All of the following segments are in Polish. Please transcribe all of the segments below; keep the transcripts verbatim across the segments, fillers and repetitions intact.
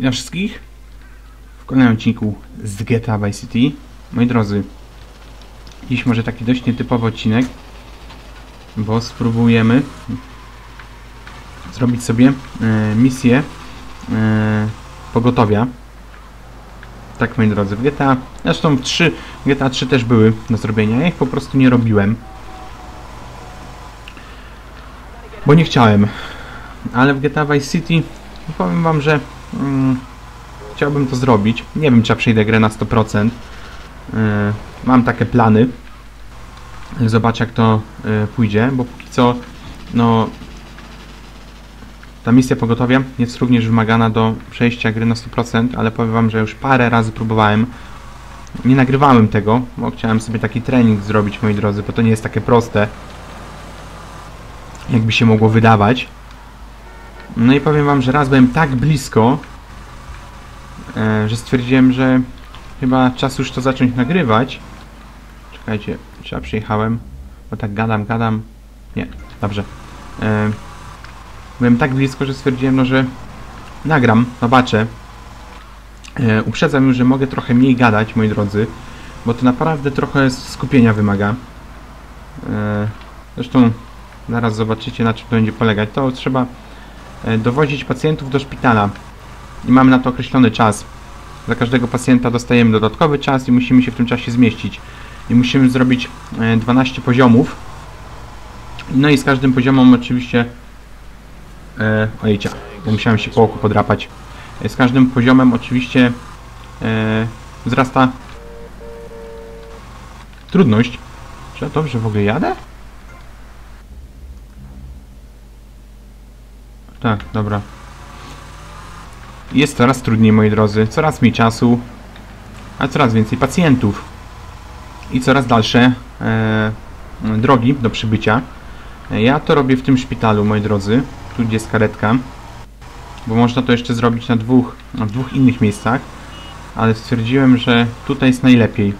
Witam wszystkich w kolejnym odcinku z G T A Vice City. Moi drodzy, dziś może taki dość nietypowy odcinek, bo spróbujemy zrobić sobie e, misję e, pogotowia. Tak, moi drodzy, w G T A, zresztą w trzy, G T A trzy też były do zrobienia, ja ich po prostu nie robiłem, bo nie chciałem. Ale w G T A Vice City powiem wam, że mm, chciałbym to zrobić. Nie wiem, czy ja przejdę grę na sto procent. Yy, mam takie plany. Zobaczę, jak to yy, pójdzie, bo póki co no, ta misja pogotowia jest również wymagana do przejścia gry na sto procent, ale powiem wam, że już parę razy próbowałem. Nie nagrywałem tego, bo chciałem sobie taki trening zrobić, moi drodzy, bo to nie jest takie proste, jakby się mogło wydawać. No i powiem wam, że raz byłem tak blisko, e, że stwierdziłem, że chyba czas już to zacząć nagrywać. Czekajcie, czy ja przyjechałem? Bo tak gadam, gadam. Nie, dobrze. E, byłem tak blisko, że stwierdziłem, no, że nagram, zobaczę. E, uprzedzam już, że mogę trochę mniej gadać, moi drodzy, bo to naprawdę trochę skupienia wymaga. E, zresztą zaraz zobaczycie, na czym to będzie polegać. To trzeba dowozić pacjentów do szpitala i mamy na to określony czas. Za każdego pacjenta dostajemy dodatkowy czas i musimy się w tym czasie zmieścić. I musimy zrobić dwanaście poziomów. No i z każdym poziomem oczywiście... E, ojejcia, bo musiałem się po oku podrapać. Z każdym poziomem oczywiście e, wzrasta trudność. Czy ja dobrze w ogóle jadę? Tak, dobra. Jest coraz trudniej, moi drodzy. Coraz mniej czasu, a coraz więcej pacjentów. I coraz dalsze e, drogi do przybycia. Ja to robię w tym szpitalu, moi drodzy. Tu, gdzie jest karetka. Bo można to jeszcze zrobić na dwóch, na dwóch innych miejscach. Ale stwierdziłem, że tutaj jest najlepiej.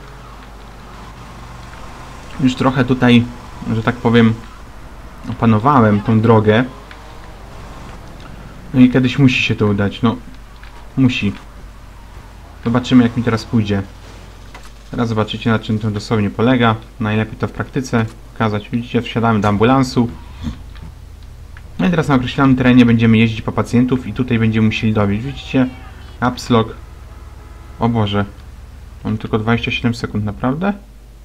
Już trochę tutaj, że tak powiem, opanowałem tą drogę. No i kiedyś musi się to udać, no musi. Zobaczymy, jak mi teraz pójdzie. Teraz zobaczycie, na czym to dosłownie polega. Najlepiej to w praktyce pokazać. Widzicie, wsiadamy do ambulansu. No i teraz na określonym terenie będziemy jeździć po pacjentów i tutaj będziemy musieli dowieść. Widzicie? Caps lock. O Boże. Mam tylko dwadzieścia siedem sekund, naprawdę?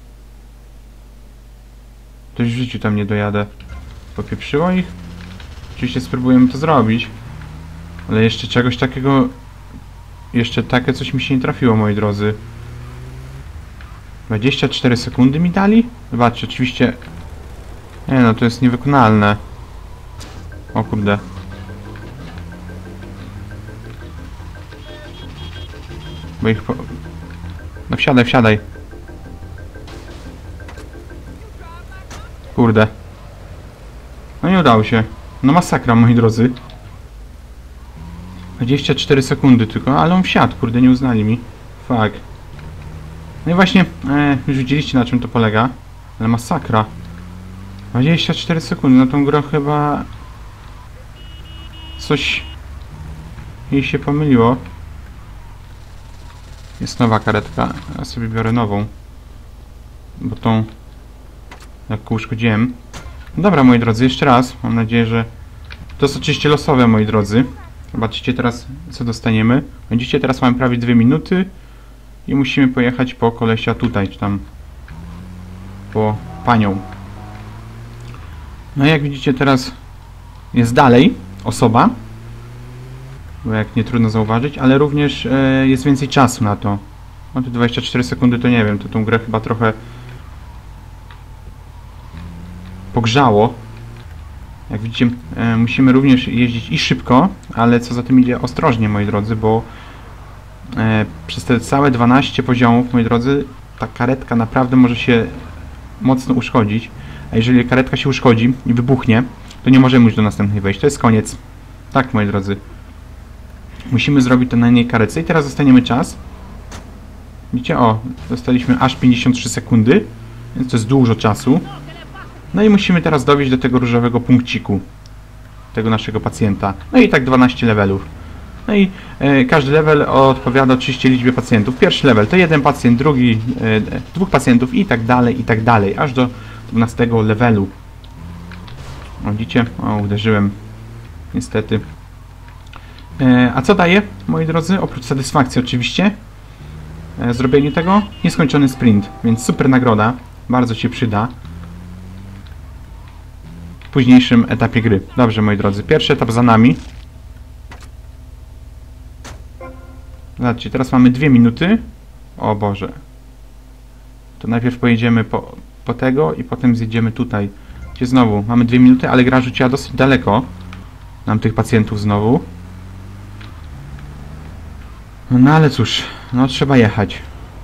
Toś w życiu tam nie dojadę. Popieprzyło ich? Oczywiście spróbujemy to zrobić. Ale jeszcze czegoś takiego... Jeszcze takie coś mi się nie trafiło, moi drodzy. dwadzieścia cztery sekundy mi dali? Zobaczcie, oczywiście... Nie no, to jest niewykonalne. O kurde. Bo ich po... No wsiadaj, wsiadaj. Kurde. No nie udało się. No masakra, moi drodzy. dwadzieścia cztery sekundy tylko, ale on wsiadł, kurde, nie uznali mi. Fuck. No i właśnie, e, już widzieliście, na czym to polega. Ale masakra. dwadzieścia cztery sekundy, na tą grę chyba... Coś... jej się pomyliło. Jest nowa karetka, ja sobie biorę nową. Bo tą... lekko uszkodziłem. Dobra, moi drodzy, jeszcze raz. Mam nadzieję, że... To jest oczywiście losowe, moi drodzy. Zobaczycie teraz, co dostaniemy. Będziecie teraz, mamy prawie dwie minuty i musimy pojechać po kolesia tutaj, czy tam po panią. No i jak widzicie, teraz jest dalej osoba, bo jak nie trudno zauważyć, ale również e, jest więcej czasu na to. No te dwadzieścia cztery sekundy to nie wiem, to tą grę chyba trochę pogrzało. Jak widzicie, e, musimy również jeździć i szybko, ale co za tym idzie, ostrożnie, moi drodzy, bo e, przez te całe dwanaście poziomów, moi drodzy, ta karetka naprawdę może się mocno uszkodzić. A jeżeli karetka się uszkodzi i wybuchnie, to nie możemy już do następnej wejść. To jest koniec. Tak, moi drodzy. Musimy zrobić to na innej karetce. I teraz dostaniemy czas. Widzicie, o, dostaliśmy aż pięćdziesiąt trzy sekundy, więc to jest dużo czasu. No i musimy teraz dowieść do tego różowego punkciku tego naszego pacjenta. No i tak dwanaście levelów. No i e, każdy level odpowiada oczywiście liczbie pacjentów. Pierwszy level to jeden pacjent, drugi e, dwóch pacjentów i tak dalej, i tak dalej, aż do dwunastego levelu. O, widzicie? O, uderzyłem. Niestety. E, a co daje, moi drodzy? Oprócz satysfakcji oczywiście. E, zrobienie tego? Nieskończony sprint, więc super nagroda. Bardzo się przyda w późniejszym etapie gry. Dobrze, moi drodzy. Pierwszy etap za nami. Zobaczcie, teraz mamy dwie minuty. O Boże. To najpierw pojedziemy po, po tego i potem zjedziemy tutaj. Gdzie znowu mamy dwie minuty, ale gra rzuciła dosyć daleko nam tych pacjentów znowu. No ale cóż, no trzeba jechać.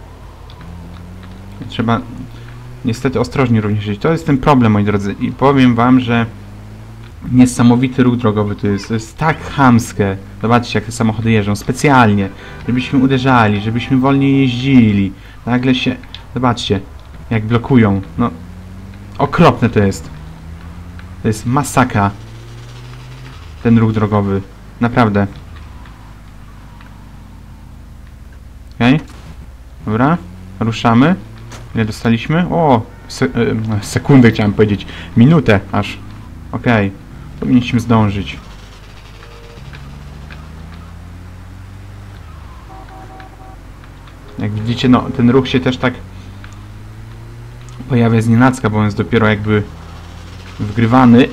Trzeba niestety ostrożnie również żyć. To jest ten problem, moi drodzy. I powiem wam, że niesamowity ruch drogowy to jest. To jest tak chamskie. Zobaczcie, jak te samochody jeżdżą. Specjalnie. Żebyśmy uderzali, żebyśmy wolniej jeździli. Nagle się... Zobaczcie, jak blokują. No, okropne to jest. To jest masakra. Ten ruch drogowy. Naprawdę. Okej. Okay. Dobra. Ruszamy. Ile dostaliśmy? O! Se yy, sekundę chciałem powiedzieć. Minutę aż. Okej. Okay. Powinniśmy zdążyć. Jak widzicie, no ten ruch się też tak pojawia znienacka, bo on jest dopiero jakby wgrywany.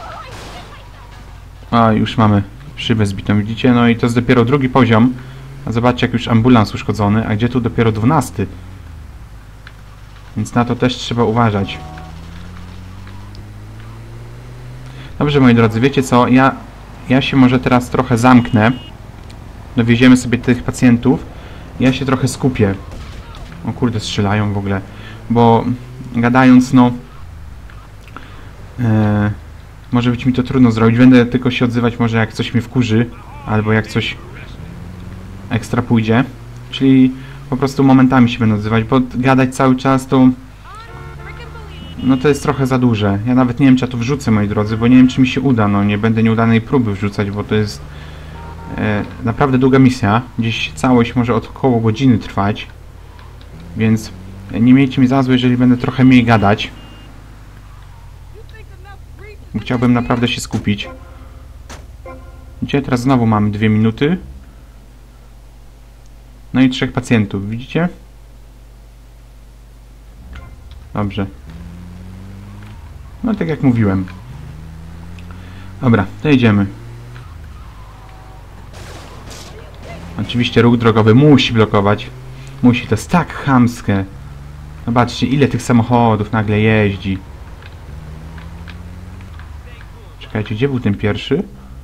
A już mamy szybę zbitą, widzicie? No i to jest dopiero drugi poziom. A zobaczcie, jak już ambulans uszkodzony, a gdzie tu dopiero dwunasty. Więc na to też trzeba uważać. Dobrze, moi drodzy, wiecie co? Ja, ja się może teraz trochę zamknę. Dowieziemy sobie tych pacjentów. Ja się trochę skupię. O kurde, strzelają w ogóle. Bo gadając, no... E, może być mi to trudno zrobić. Będę tylko się odzywać może jak coś mnie wkurzy. Albo jak coś ekstra pójdzie. Czyli po prostu momentami się będę odzywać. Bo gadać cały czas to... No to jest trochę za duże. Ja nawet nie wiem, czy ja to wrzucę, moi drodzy, bo nie wiem, czy mi się uda. No nie będę nieudanej próby wrzucać, bo to jest e, naprawdę długa misja. Gdzieś całość może od około godziny trwać. Więc nie miejcie mi za złe, jeżeli będę trochę mniej gadać. Chciałbym naprawdę się skupić. Widzicie, teraz znowu mamy dwie minuty. No i trzech pacjentów, widzicie? Dobrze. No tak jak mówiłem. Dobra, to jedziemy. Oczywiście ruch drogowy musi blokować. Musi, to jest tak chamskie. Zobaczcie, ile tych samochodów nagle jeździ. Czekajcie, gdzie był ten pierwszy?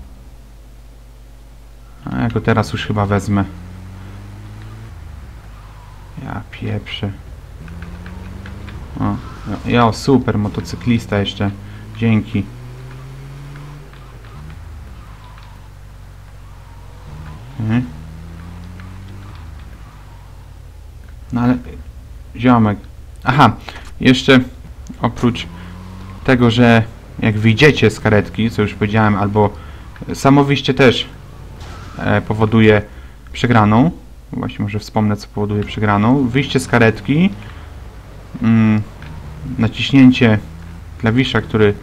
A ja go teraz już chyba wezmę. Ja pieprzę. O, ja, super, motocyklista jeszcze. Dzięki. Mhm. No ale... Ziomek. Aha, jeszcze oprócz tego, że jak wyjdziecie z karetki, co już powiedziałem, albo samo wyjście też e, powoduje przegraną. Właśnie może wspomnę, co powoduje przegraną. Wyjście z karetki, mm, naciśnięcie klawisza, który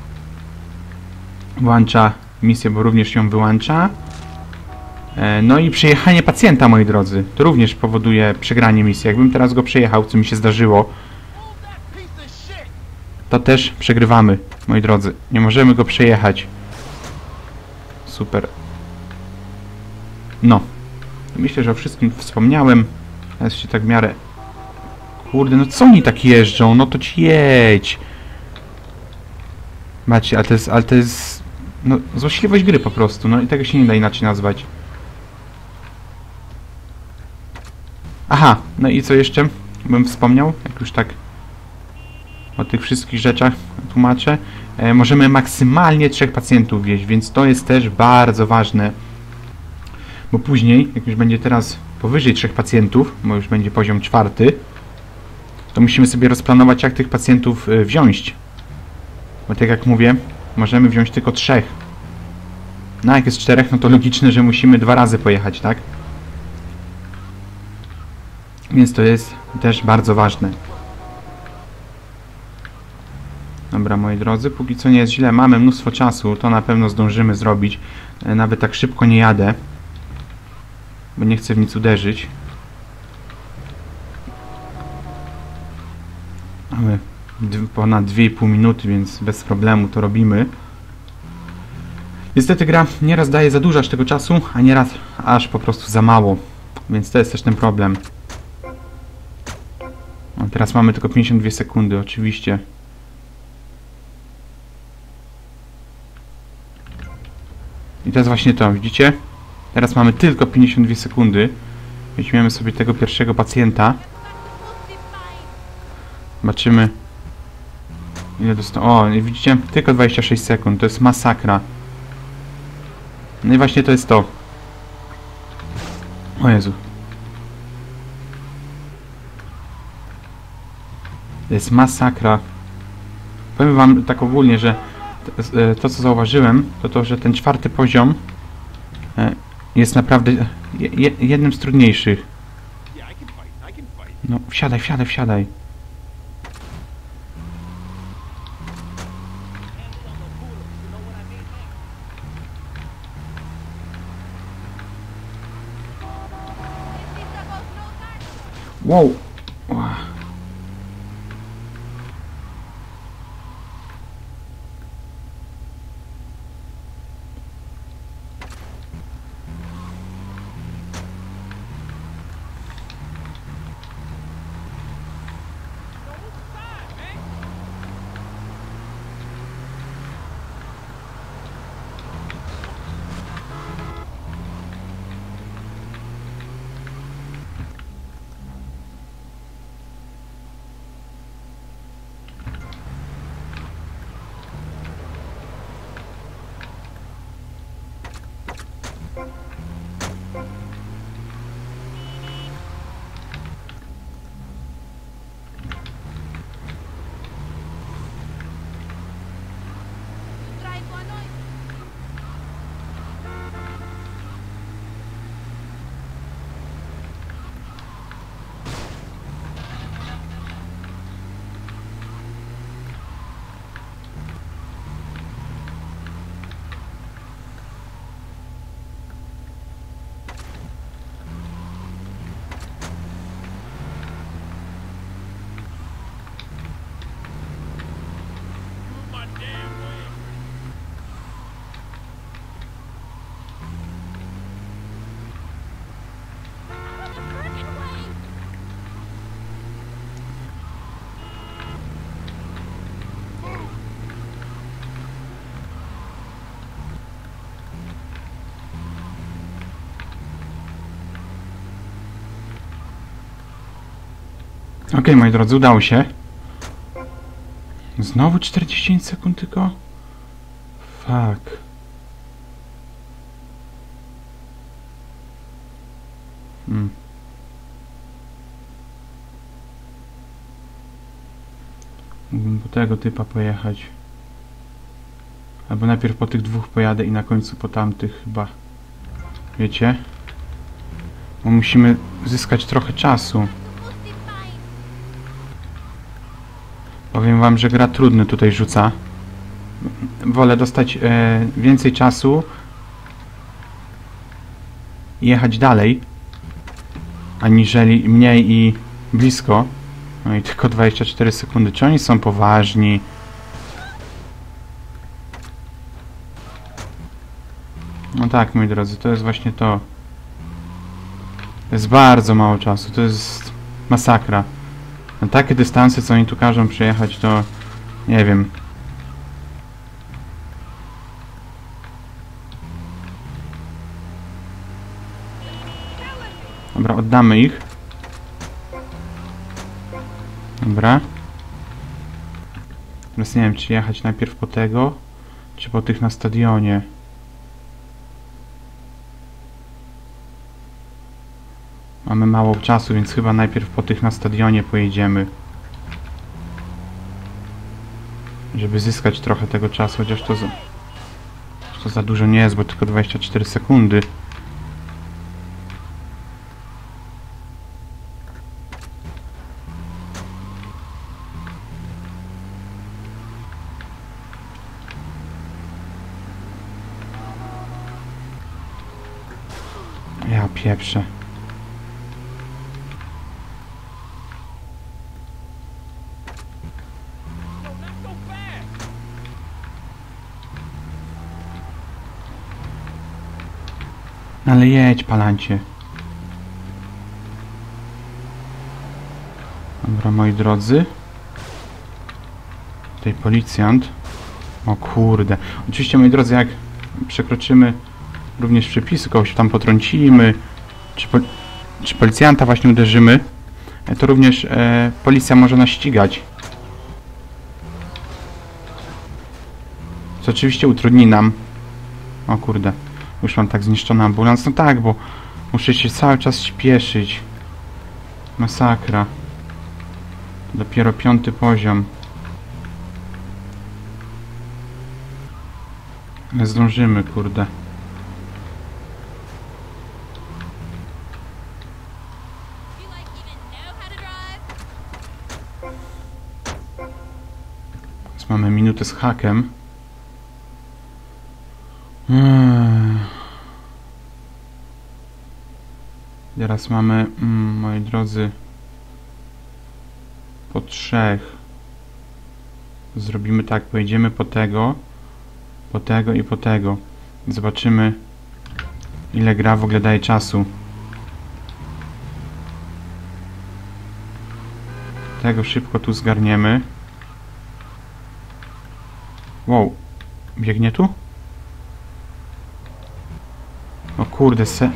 włącza misję, bo również ją wyłącza. E, no i przejechanie pacjenta, moi drodzy. To również powoduje przegranie misji. Jakbym teraz go przejechał, co mi się zdarzyło, to też przegrywamy, moi drodzy. Nie możemy go przejechać. Super. No. Myślę, że o wszystkim wspomniałem. Teraz się tak w miarę... Kurde, no co oni tak jeżdżą? No to ci jedź. Macie, ale to jest... Ale to jest... No, złośliwość gry po prostu. No i tego się nie da inaczej nazwać. Aha, no i co jeszcze bym wspomniał? Jak już tak o tych wszystkich rzeczach tłumaczę. E, możemy maksymalnie trzech pacjentów wieźć, więc to jest też bardzo ważne. Bo później, jak już będzie teraz powyżej trzech pacjentów, bo już będzie poziom czwarty, to musimy sobie rozplanować, jak tych pacjentów wziąć. Bo tak jak mówię, możemy wziąć tylko trzech. No jak jest czterech, no to logiczne, że musimy dwa razy pojechać, tak? Więc to jest też bardzo ważne. Dobra, moi drodzy, póki co nie jest źle. Mamy mnóstwo czasu, to na pewno zdążymy zrobić. Nawet tak szybko nie jadę, bo nie chcę w nic uderzyć. Mamy ponad dwie i pół minuty, więc bez problemu to robimy. Niestety gra nieraz daje za dużo aż tego czasu, a nieraz aż po prostu za mało. Więc to jest też ten problem. O, teraz mamy tylko pięćdziesiąt dwie sekundy, oczywiście. I to jest właśnie to, widzicie? Teraz mamy tylko pięćdziesiąt dwie sekundy. Weźmiemy sobie tego pierwszego pacjenta. Zobaczymy, ile dostał. O, widzicie? Tylko dwadzieścia sześć sekund. To jest masakra. No i właśnie to jest to. O Jezu. To jest masakra. Powiem wam tak ogólnie, że to, co zauważyłem, to to, że ten czwarty poziom jest naprawdę jednym z trudniejszych. No, wsiadaj, wsiadaj, wsiadaj. Wow. Wow. Okej, okay, moi drodzy, udało się. Znowu czterdzieści sekund tylko? Fuck. Hmm. Mógłbym po tego typa pojechać. Albo najpierw po tych dwóch pojadę i na końcu po tamtych chyba. Wiecie? Bo musimy zyskać trochę czasu. Powiem wam, że gra trudny tutaj rzuca. Wolę dostać e, więcej czasu i jechać dalej, aniżeli mniej i blisko. No i tylko dwadzieścia cztery sekundy. Czy oni są poważni? No tak, moi drodzy, to jest właśnie to. To jest bardzo mało czasu. To jest masakra. Na takie dystanse, co oni tu każą przejechać, to nie wiem. Dobra, oddamy ich. Dobra. Teraz nie wiem, czy jechać najpierw po tego, czy po tych na stadionie. Mamy mało czasu, więc chyba najpierw po tych na stadionie pojedziemy. Żeby zyskać trochę tego czasu, chociaż to... To za dużo nie jest, bo tylko dwadzieścia cztery sekundy. Ja pieprzę. Ale jedź, palancie. Dobra, moi drodzy. Tutaj policjant. O kurde. Oczywiście, moi drodzy, jak przekroczymy również przepisy, kogoś tam potrącimy, czy, po, czy policjanta właśnie uderzymy, to również e, policja może nas ścigać. Co oczywiście utrudni nam. O kurde. Już mam tak zniszczony ambulans. No tak, bo muszę się cały czas śpieszyć. Masakra. Dopiero piąty poziom. Nie zdążymy, kurde. Teraz mamy minutę z hakiem. Teraz mamy, mm, moi drodzy, po trzech. Zrobimy tak, pojedziemy po tego, po tego i po tego. Zobaczymy, ile gra w ogóle daje czasu. Tego szybko tu zgarniemy. Wow, biegnie tu? O kurde, se...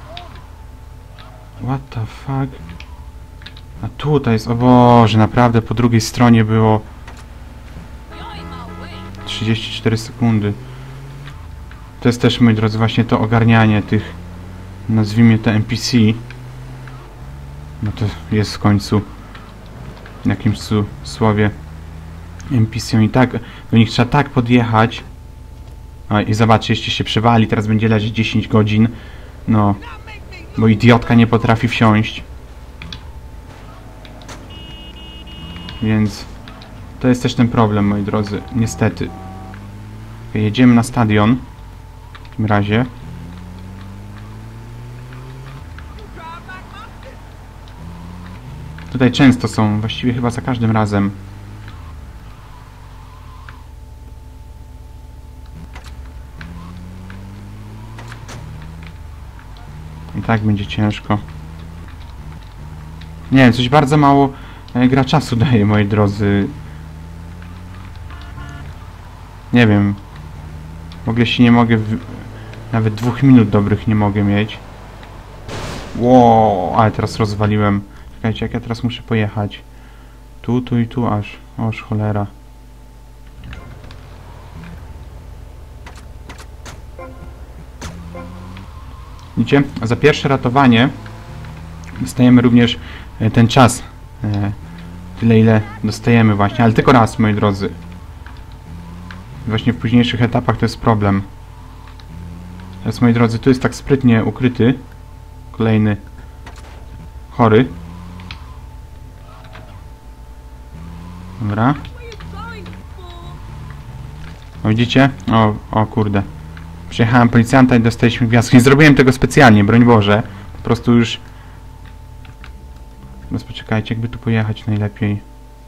What the fuck? A tutaj jest... O Boże, naprawdę po drugiej stronie było... trzydzieści cztery sekundy. To jest też, moi drodzy, właśnie to ogarnianie tych... Nazwijmy to N P C. No to jest w końcu... W jakimś słowie... N P C. I tak... Do nich trzeba tak podjechać... A, i zobaczcie, jeśli się przywali, teraz będzie leżeć dziesięć godzin. No... Bo idiotka nie potrafi wsiąść. Więc... To jest też ten problem, moi drodzy. Niestety. Okay, jedziemy na stadion. W tym razie. Tutaj często są. Właściwie chyba za każdym razem. I tak będzie ciężko. Nie wiem, coś bardzo mało e, gra czasu daje, moi drodzy. Nie wiem. W ogóle się nie mogę... W... Nawet dwóch minut dobrych nie mogę mieć. Wow, ale teraz rozwaliłem. Czekajcie, jak ja teraz muszę pojechać. Tu, tu i tu aż. Oż cholera. Widzicie? Za pierwsze ratowanie dostajemy również ten czas. Tyle, ile dostajemy właśnie. Ale tylko raz, moi drodzy. Właśnie w późniejszych etapach to jest problem. Teraz, moi drodzy, tu jest tak sprytnie ukryty kolejny chory. Dobra. O, widzicie? O, o kurde. Przyjechałem policjanta i dostaliśmy gwiazdkę. Nie zrobiłem tego specjalnie, broń Boże. Po prostu już... Teraz poczekajcie, jakby tu pojechać najlepiej.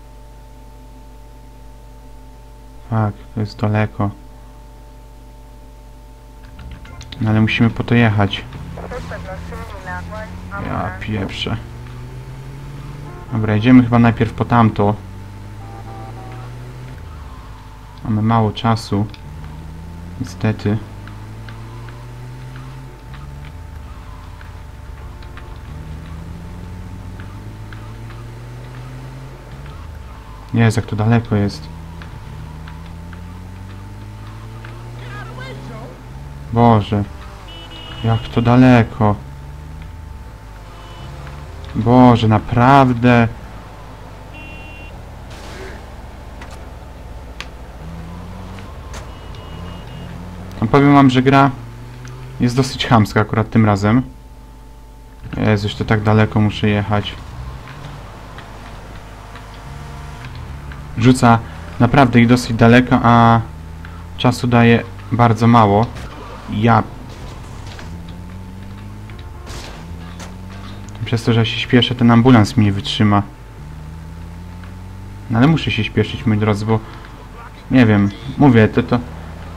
Tak, to jest daleko. No ale musimy po to jechać. Ja pieprzę. Dobra, jedziemy chyba najpierw po tamto. Mamy mało czasu. Niestety. Jezu, jak to daleko jest. Boże. Jak to daleko. Boże, naprawdę. No powiem wam, że gra jest dosyć chamska akurat tym razem. Jezuś, to tak daleko muszę jechać. Rzuca naprawdę ich dosyć daleko, a czasu daje bardzo mało. Ja... Przez to, że się śpieszę, ten ambulans mnie wytrzyma. No ale muszę się śpieszyć, moi drodzy, bo... Nie wiem, mówię, to to...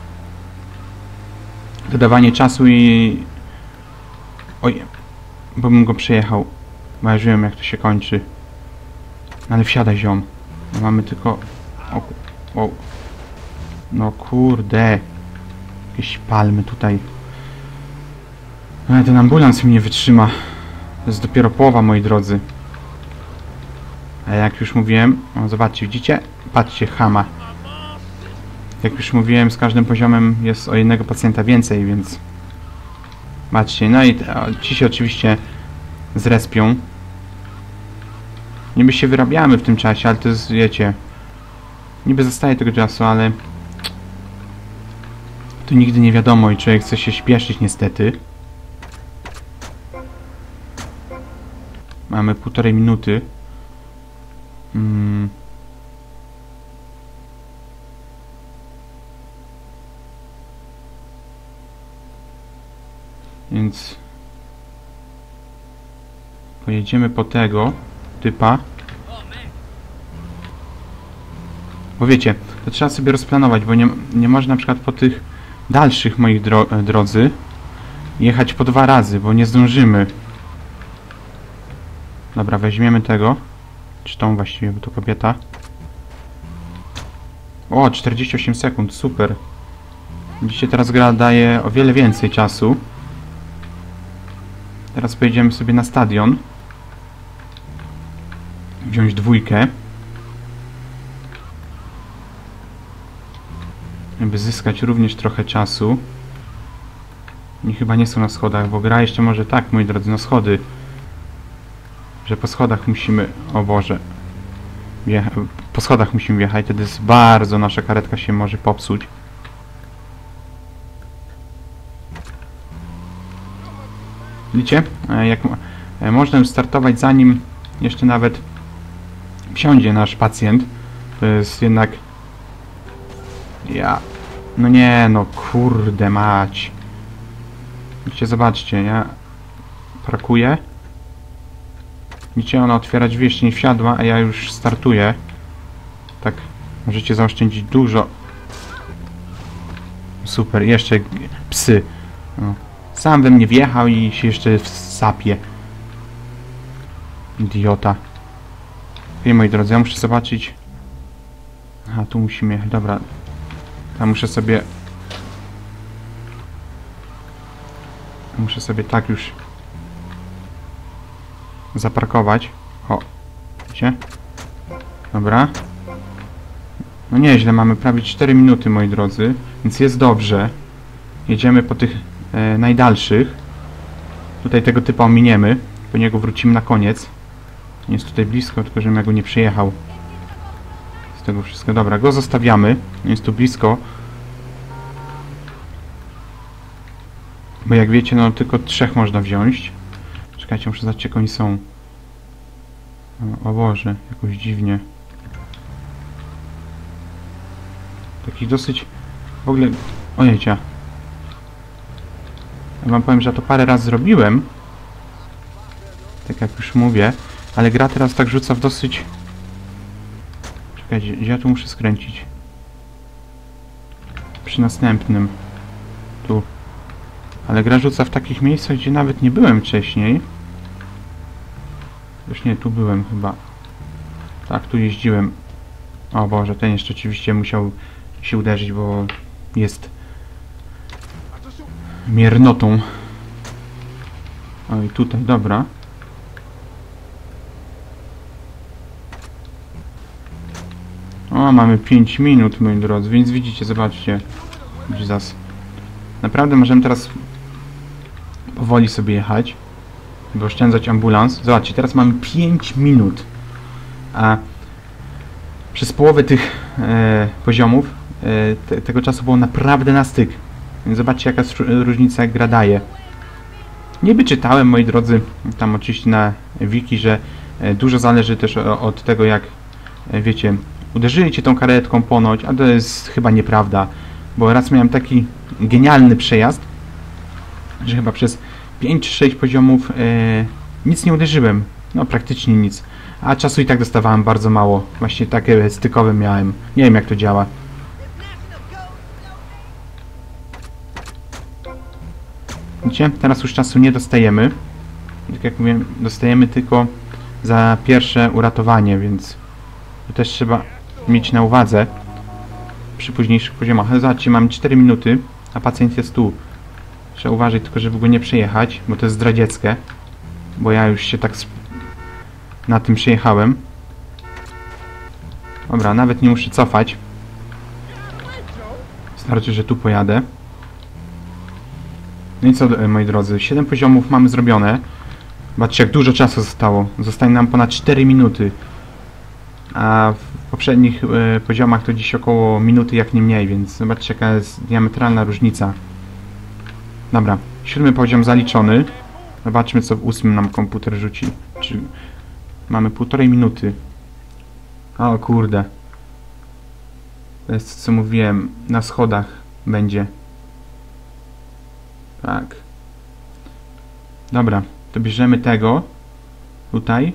Dodawanie czasu i... Oj, bo bym go przejechał. Marzyłem, jak to się kończy. Ale wsiadaj, ziom. No, mamy tylko... O, o. No kurde. Jakieś palmy tutaj. Ale ten ambulans mnie wytrzyma. To jest dopiero połowa, moi drodzy. A jak już mówiłem... O, zobaczcie, widzicie? Patrzcie, chama. Jak już mówiłem, z każdym poziomem jest o jednego pacjenta więcej, więc... Patrzcie, no i te, ci się oczywiście zrespią. Niby się wyrabiamy w tym czasie, ale to jest, wiecie... Niby zostaje tego czasu, ale... Tu nigdy nie wiadomo i człowiek chce się śpieszyć niestety. Mamy półtorej minuty. Hmm... Więc pojedziemy po tego typa. Bo wiecie, to trzeba sobie rozplanować, bo nie, nie można na przykład po tych dalszych moich dro drodzy jechać po dwa razy, bo nie zdążymy. Dobra, weźmiemy tego. Czy tą właściwie, bo to kobieta. O, czterdzieści osiem sekund, super. Widzicie, teraz gra daje o wiele więcej czasu. Teraz pojedziemy sobie na stadion. Wziąć dwójkę. Żeby zyskać również trochę czasu. Oni chyba nie są na schodach, bo gra jeszcze może tak, moi drodzy, na schody. Że po schodach musimy... O Boże. Wjecha... Po schodach musimy wjechać, wtedy jest bardzo... Nasza karetka się może popsuć. Widzicie? Jak można startować, zanim jeszcze nawet wsiądzie nasz pacjent. To jest jednak... Ja... No nie, no kurde mać. Widzicie, zobaczcie, ja... Parkuję. Widzicie, ona otwiera drzwi, jeszcze nie wsiadła, a ja już startuję. Tak, możecie zaoszczędzić dużo. Super, jeszcze psy. No. Sam we mnie wjechał i się jeszcze wsapie. Idiota. Okej, moi drodzy, ja muszę zobaczyć... Aha, tu musimy jechać, dobra. Ja muszę sobie... Muszę sobie tak już... zaparkować. O, widzicie? Dobra. No nieźle, mamy prawie cztery minuty, moi drodzy. Więc jest dobrze. Jedziemy po tych e, najdalszych. Tutaj tego typa ominiemy. Po niego wrócimy na koniec. Jest tutaj blisko, tylko żebym ja go nie przejechał. Z tego wszystko. Dobra, go zostawiamy. Jest tu blisko. Bo jak wiecie, no tylko trzech można wziąć. Czekajcie, muszę zobaczyć, jak oni są. O, o Boże, jakoś dziwnie. Taki dosyć... W ogóle... Ojejcia. Ja wam powiem, że ja to parę razy zrobiłem. Tak jak już mówię. Ale gra teraz tak rzuca w dosyć... Czekajcie, gdzie ja tu muszę skręcić? Przy następnym. Tu. Ale gra rzuca w takich miejscach, gdzie nawet nie byłem wcześniej. Już nie, tu byłem chyba. Tak, tu jeździłem. O Boże, ten jeszcze oczywiście musiał się uderzyć, bo jest miernotą. O i tutaj, dobra. O, mamy pięć minut, moi drodzy, więc widzicie, zobaczcie. Jesus. Naprawdę możemy teraz powoli sobie jechać, by oszczędzać ambulans. Zobaczcie, teraz mamy pięć minut. A przez połowę tych e, poziomów e, te, tego czasu było naprawdę na styk. Więc zobaczcie, jaka różnica gra daje. Niby czytałem, moi drodzy, tam oczywiście na wiki, że dużo zależy też od tego, jak, wiecie, uderzyli cię tą karetką ponoć, a to jest chyba nieprawda, bo raz miałem taki genialny przejazd, że chyba przez pięć czy sześć poziomów e, nic nie uderzyłem, no praktycznie nic, a czasu i tak dostawałem bardzo mało, właśnie takie stykowe miałem, nie wiem jak to działa. Widzicie, teraz już czasu nie dostajemy, tak jak mówiłem, dostajemy tylko za pierwsze uratowanie, więc to też trzeba mieć na uwadze przy późniejszych poziomach. Ale zobaczcie, mamy cztery minuty, a pacjent jest tu. Trzeba uważać tylko, żeby go nie przejechać, bo to jest zdradzieckie. Bo ja już się tak na tym przejechałem. Dobra, nawet nie muszę cofać. Starczy, że tu pojadę. No i co, moi drodzy, siedem poziomów mamy zrobione. Zobaczcie, jak dużo czasu zostało. Zostanie nam ponad cztery minuty. A w poprzednich e, poziomach to dziś około minuty, jak nie mniej, więc zobaczcie, jaka jest diametralna różnica. Dobra, siódmy poziom zaliczony. Zobaczmy, co w ósmym nam komputer rzuci. Czy mamy półtorej minuty. O kurde. To jest, co mówiłem, na schodach będzie. Tak. Dobra, to bierzemy tego. Tutaj.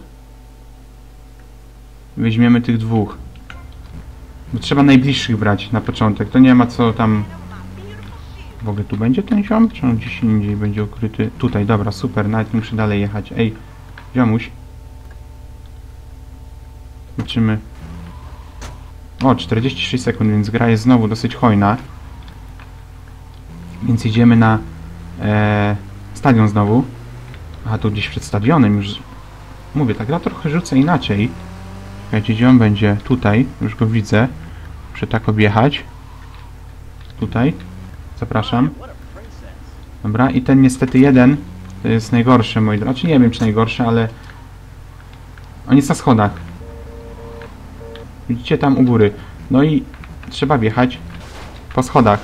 Weźmiemy tych dwóch. Bo trzeba najbliższych brać na początek. To nie ma co tam... W ogóle tu będzie ten ziom? Czy on gdzieś indziej będzie ukryty? Tutaj, dobra, super. Nawet nie muszę dalej jechać. Ej, ziomuś. Zobaczymy. O, czterdzieści sześć sekund, więc gra jest znowu dosyć hojna. Więc idziemy na e, stadion znowu. A tu gdzieś przed stadionem już... Mówię, ta gra trochę rzuca inaczej. Słuchajcie, gdzie on będzie? Tutaj. Już go widzę. Muszę tak objechać. Tutaj. Zapraszam. Dobra, i ten niestety jeden to jest najgorszy, moi drodzy. Znaczy nie wiem, czy najgorszy, ale... On jest na schodach. Widzicie tam u góry. No i trzeba wjechać po schodach.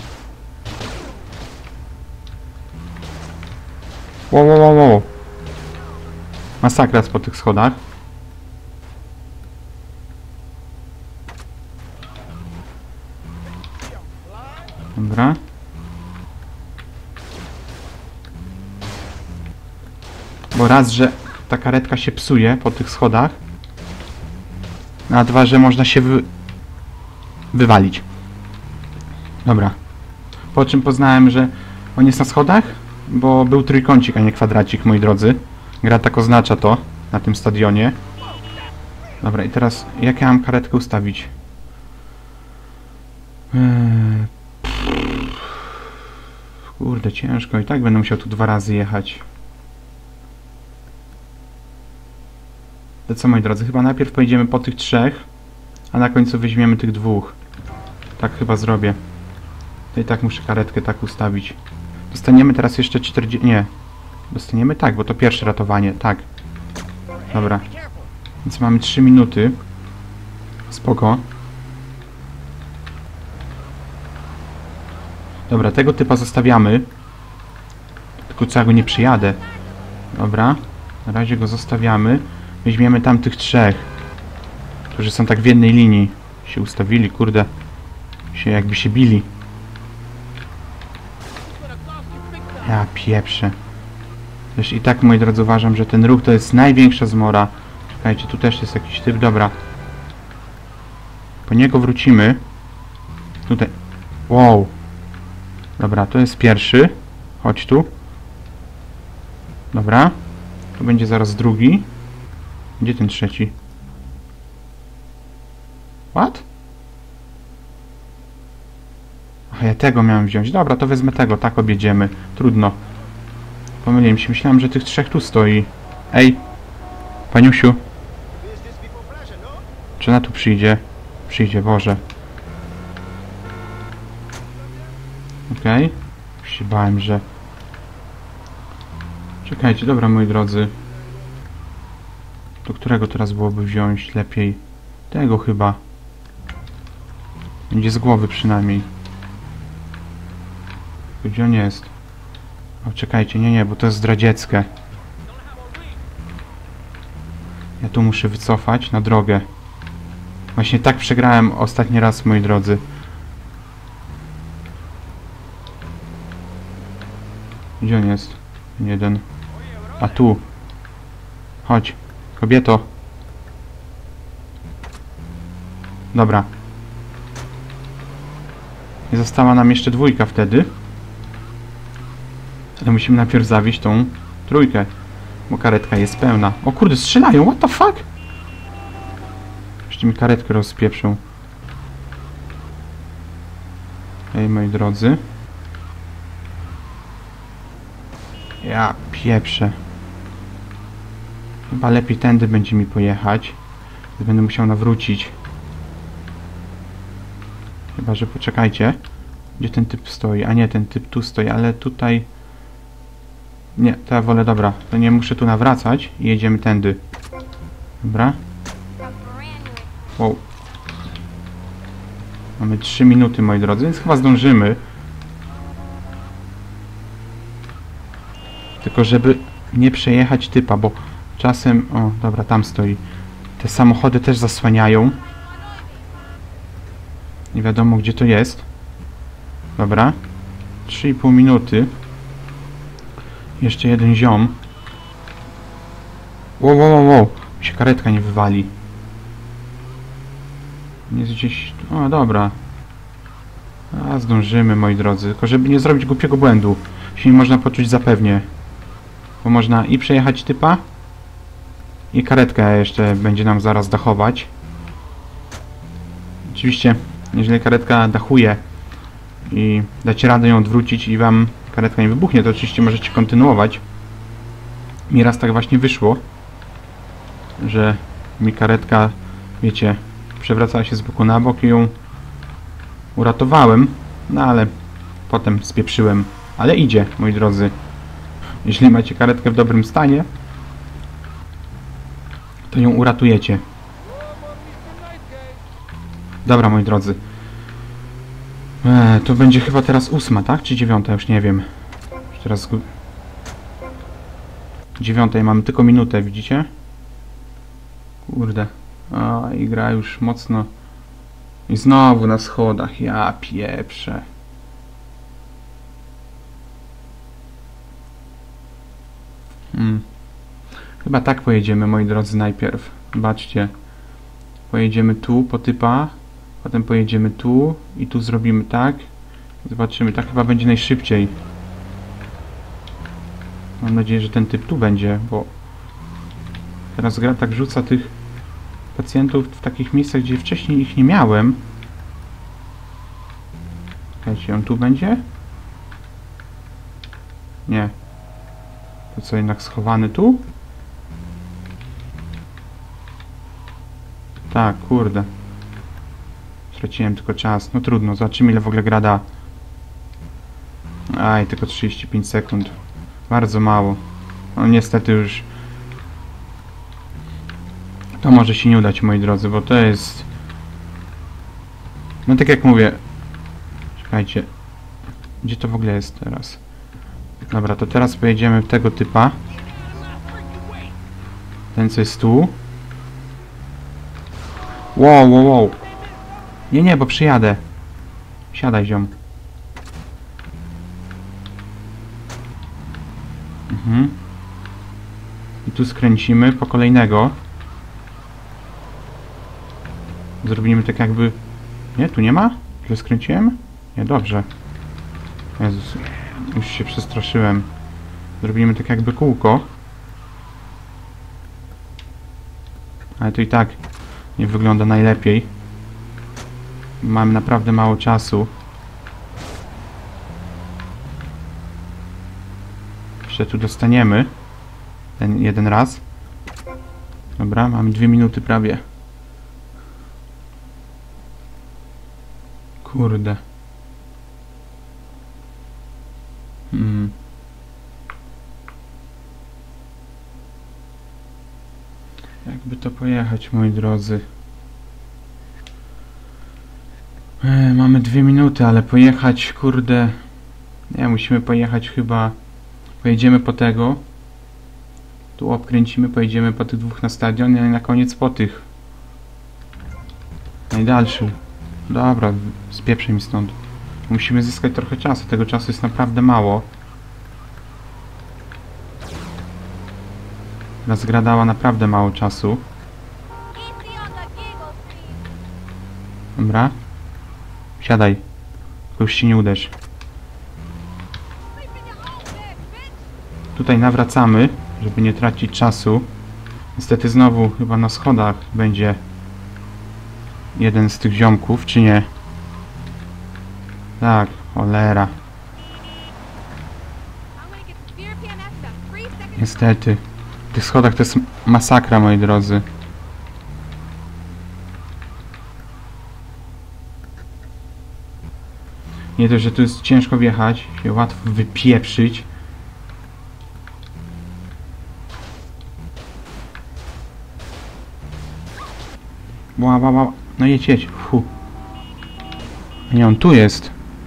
Wow, wow, wow, wow. Masakra jest po tych schodach. Dobra. Bo raz, że ta karetka się psuje po tych schodach, a dwa, że można się wy... wywalić. Dobra. Po czym poznałem, że on jest na schodach, bo był trójkącik, a nie kwadracik, moi drodzy. Gra tak oznacza to na tym stadionie. Dobra, i teraz jak ja mam karetkę ustawić? Eee... Kurde, ciężko. I tak będę musiał tu dwa razy jechać. To co, moi drodzy? Chyba najpierw pojedziemy po tych trzech, a na końcu weźmiemy tych dwóch. Tak chyba zrobię. To i tak muszę karetkę tak ustawić. Dostaniemy teraz jeszcze czterdzieści... Nie. Dostaniemy tak, bo to pierwsze ratowanie. Tak. Dobra. Więc mamy trzy minuty. Spoko. Dobra, tego typa zostawiamy. Tylko co, ja go nie przyjadę. Dobra. Na razie go zostawiamy. Weźmiemy tam tych trzech, którzy są tak w jednej linii. Się ustawili, kurde. Się jakby się bili. Ja pieprzę. Też i tak, moi drodzy, uważam, że ten ruch to jest największa zmora. Czekajcie, tu też jest jakiś typ. Dobra. Po niego wrócimy. Tutaj. Wow. Dobra, to jest pierwszy. Chodź tu. Dobra. Tu będzie zaraz drugi. Gdzie ten trzeci? What? Ach, ja tego miałem wziąć. Dobra, to wezmę tego. Tak objedziemy. Trudno. Pomyliłem się. Myślałem, że tych trzech tu stoi. Ej. Paniusiu. Czy ona tu przyjdzie? Przyjdzie, Boże. Okej. Okay. Już się bałem, że... Czekajcie, dobra, moi drodzy. Do którego teraz byłoby wziąć lepiej? Tego chyba. Będzie z głowy przynajmniej. Gdzie on jest? O, czekajcie, nie, nie, bo to jest zdradzieckie. Ja tu muszę wycofać na drogę. Właśnie tak przegrałem ostatni raz, moi drodzy. Gdzie on jest? Jeden. A tu. Chodź, kobieto. Dobra. I została nam jeszcze dwójka wtedy. Ale musimy najpierw zawieźć tą trójkę. Bo karetka jest pełna. O kurde, strzelają! What the fuck? Jeszcze mi karetkę rozpieprzą. Ej, moi drodzy. Ja pieprzę. Chyba lepiej tędy będzie mi pojechać. Będę musiał nawrócić. Chyba, że poczekajcie. Gdzie ten typ stoi? A nie, ten typ tu stoi, ale tutaj... Nie, to ja wolę, dobra. To nie muszę tu nawracać i jedziemy tędy. Dobra. Wow. Mamy trzy minuty, moi drodzy, więc chyba zdążymy. Tylko żeby nie przejechać typa, bo czasem... O, dobra, tam stoi. Te samochody też zasłaniają. Nie wiadomo, gdzie to jest. Dobra. trzy i pół minuty. Jeszcze jeden ziom. Wow, wow, wow, wow. Mi się karetka nie wywali. Jest gdzieś... O, dobra. A, zdążymy, moi drodzy. Tylko żeby nie zrobić głupiego błędu. Się nie można poczuć zapewnie. Bo można i przejechać typa, i karetkę jeszcze będzie nam zaraz dachować. Oczywiście, jeżeli karetka dachuje i dacie radę ją odwrócić i wam karetka nie wybuchnie, to oczywiście możecie kontynuować. Mi raz tak właśnie wyszło, że mi karetka, wiecie, przewracała się z boku na bok i ją uratowałem, no ale potem spieprzyłem. Ale idzie, moi drodzy. Jeśli macie karetkę w dobrym stanie, to ją uratujecie. Dobra, moi drodzy. Eee, to będzie chyba teraz ósma, tak? Czy dziewiąta? Już nie wiem. Już teraz... Dziewiątej mamy tylko minutę, widzicie? Kurde. A, i gra już mocno. I znowu na schodach. Ja pieprzę. Hmm. Chyba tak pojedziemy, moi drodzy, najpierw. Zobaczcie. Pojedziemy tu po typa. Potem pojedziemy tu. I tu zrobimy tak. Zobaczymy. Tak chyba będzie najszybciej. Mam nadzieję, że ten typ tu będzie, bo teraz gra tak rzuca tych pacjentów w takich miejscach, gdzie wcześniej ich nie miałem. Słuchajcie, on tu będzie? Nie. To co, jednak schowany tu? Tak, kurde. Straciłem tylko czas. No trudno, zobaczymy ile w ogóle gra da. Aj, tylko trzydzieści pięć sekund. Bardzo mało. No niestety już... To może się nie udać, moi drodzy, bo to jest... No tak jak mówię... Czekajcie. Gdzie to w ogóle jest teraz? Dobra, to teraz pojedziemy tego typa. Ten co jest tu. Wow, wow, wow. Nie, nie, bo przyjadę. Siadaj, ziom. Mhm. I tu skręcimy po kolejnego. Zrobimy tak jakby... Nie, tu nie ma? Źle skręciłem? Nie, dobrze. Jezus, już się przestraszyłem. Zrobimy tak jakby kółko. Ale to i tak nie wygląda najlepiej. Mamy naprawdę mało czasu. Jeszcze tu dostaniemy ten jeden raz. Dobra, mamy dwie minuty prawie. Kurde. Hmm. Jakby to pojechać, moi drodzy? E, mamy dwie minuty, ale pojechać, kurde, Nie, musimy pojechać chyba... Pojedziemy po tego. Tu obkręcimy, pojedziemy po tych dwóch na stadion i na koniec po tych. Najdalszy. Dobra, spieprzę mi stąd. Musimy zyskać trochę czasu. Tego czasu jest naprawdę mało. Teraz gra dała naprawdę mało czasu. Dobra. Siadaj. Tylko już się nie uderz. Tutaj nawracamy, żeby nie tracić czasu. Niestety znowu chyba na schodach będzie jeden z tych ziomków, czy nie? Tak, cholera. Niestety. W tych schodach to jest masakra, moi drodzy. Nie to, że tu jest ciężko wjechać, się łatwo wypieprzyć. Ła, ła, ła. No jedź, jedź. Fu. Nie, on tu jest.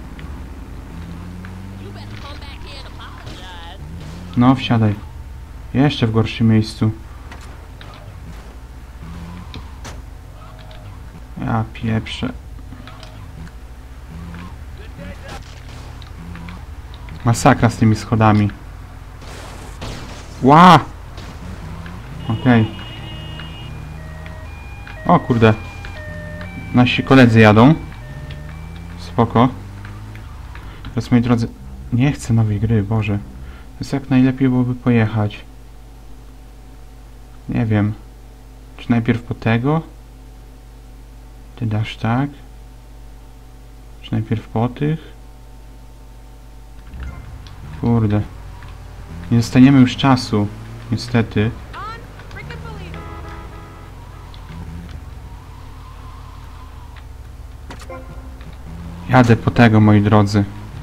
No, wsiadaj. Jeszcze w gorszym miejscu. Ja pieprzę. Masakra z tymi schodami. Ła! Okej. Okay. O kurde. Nasi koledzy jadą. Spoko. Teraz, moi drodzy... Nie chcę nowej gry, Boże. Więc jak najlepiej byłoby pojechać? Nie wiem. Czy najpierw po tego? Ty dasz tak? Czy najpierw po tych? Kurde. Nie dostaniemy już czasu. Niestety. Jadę po tego, moi drodzy.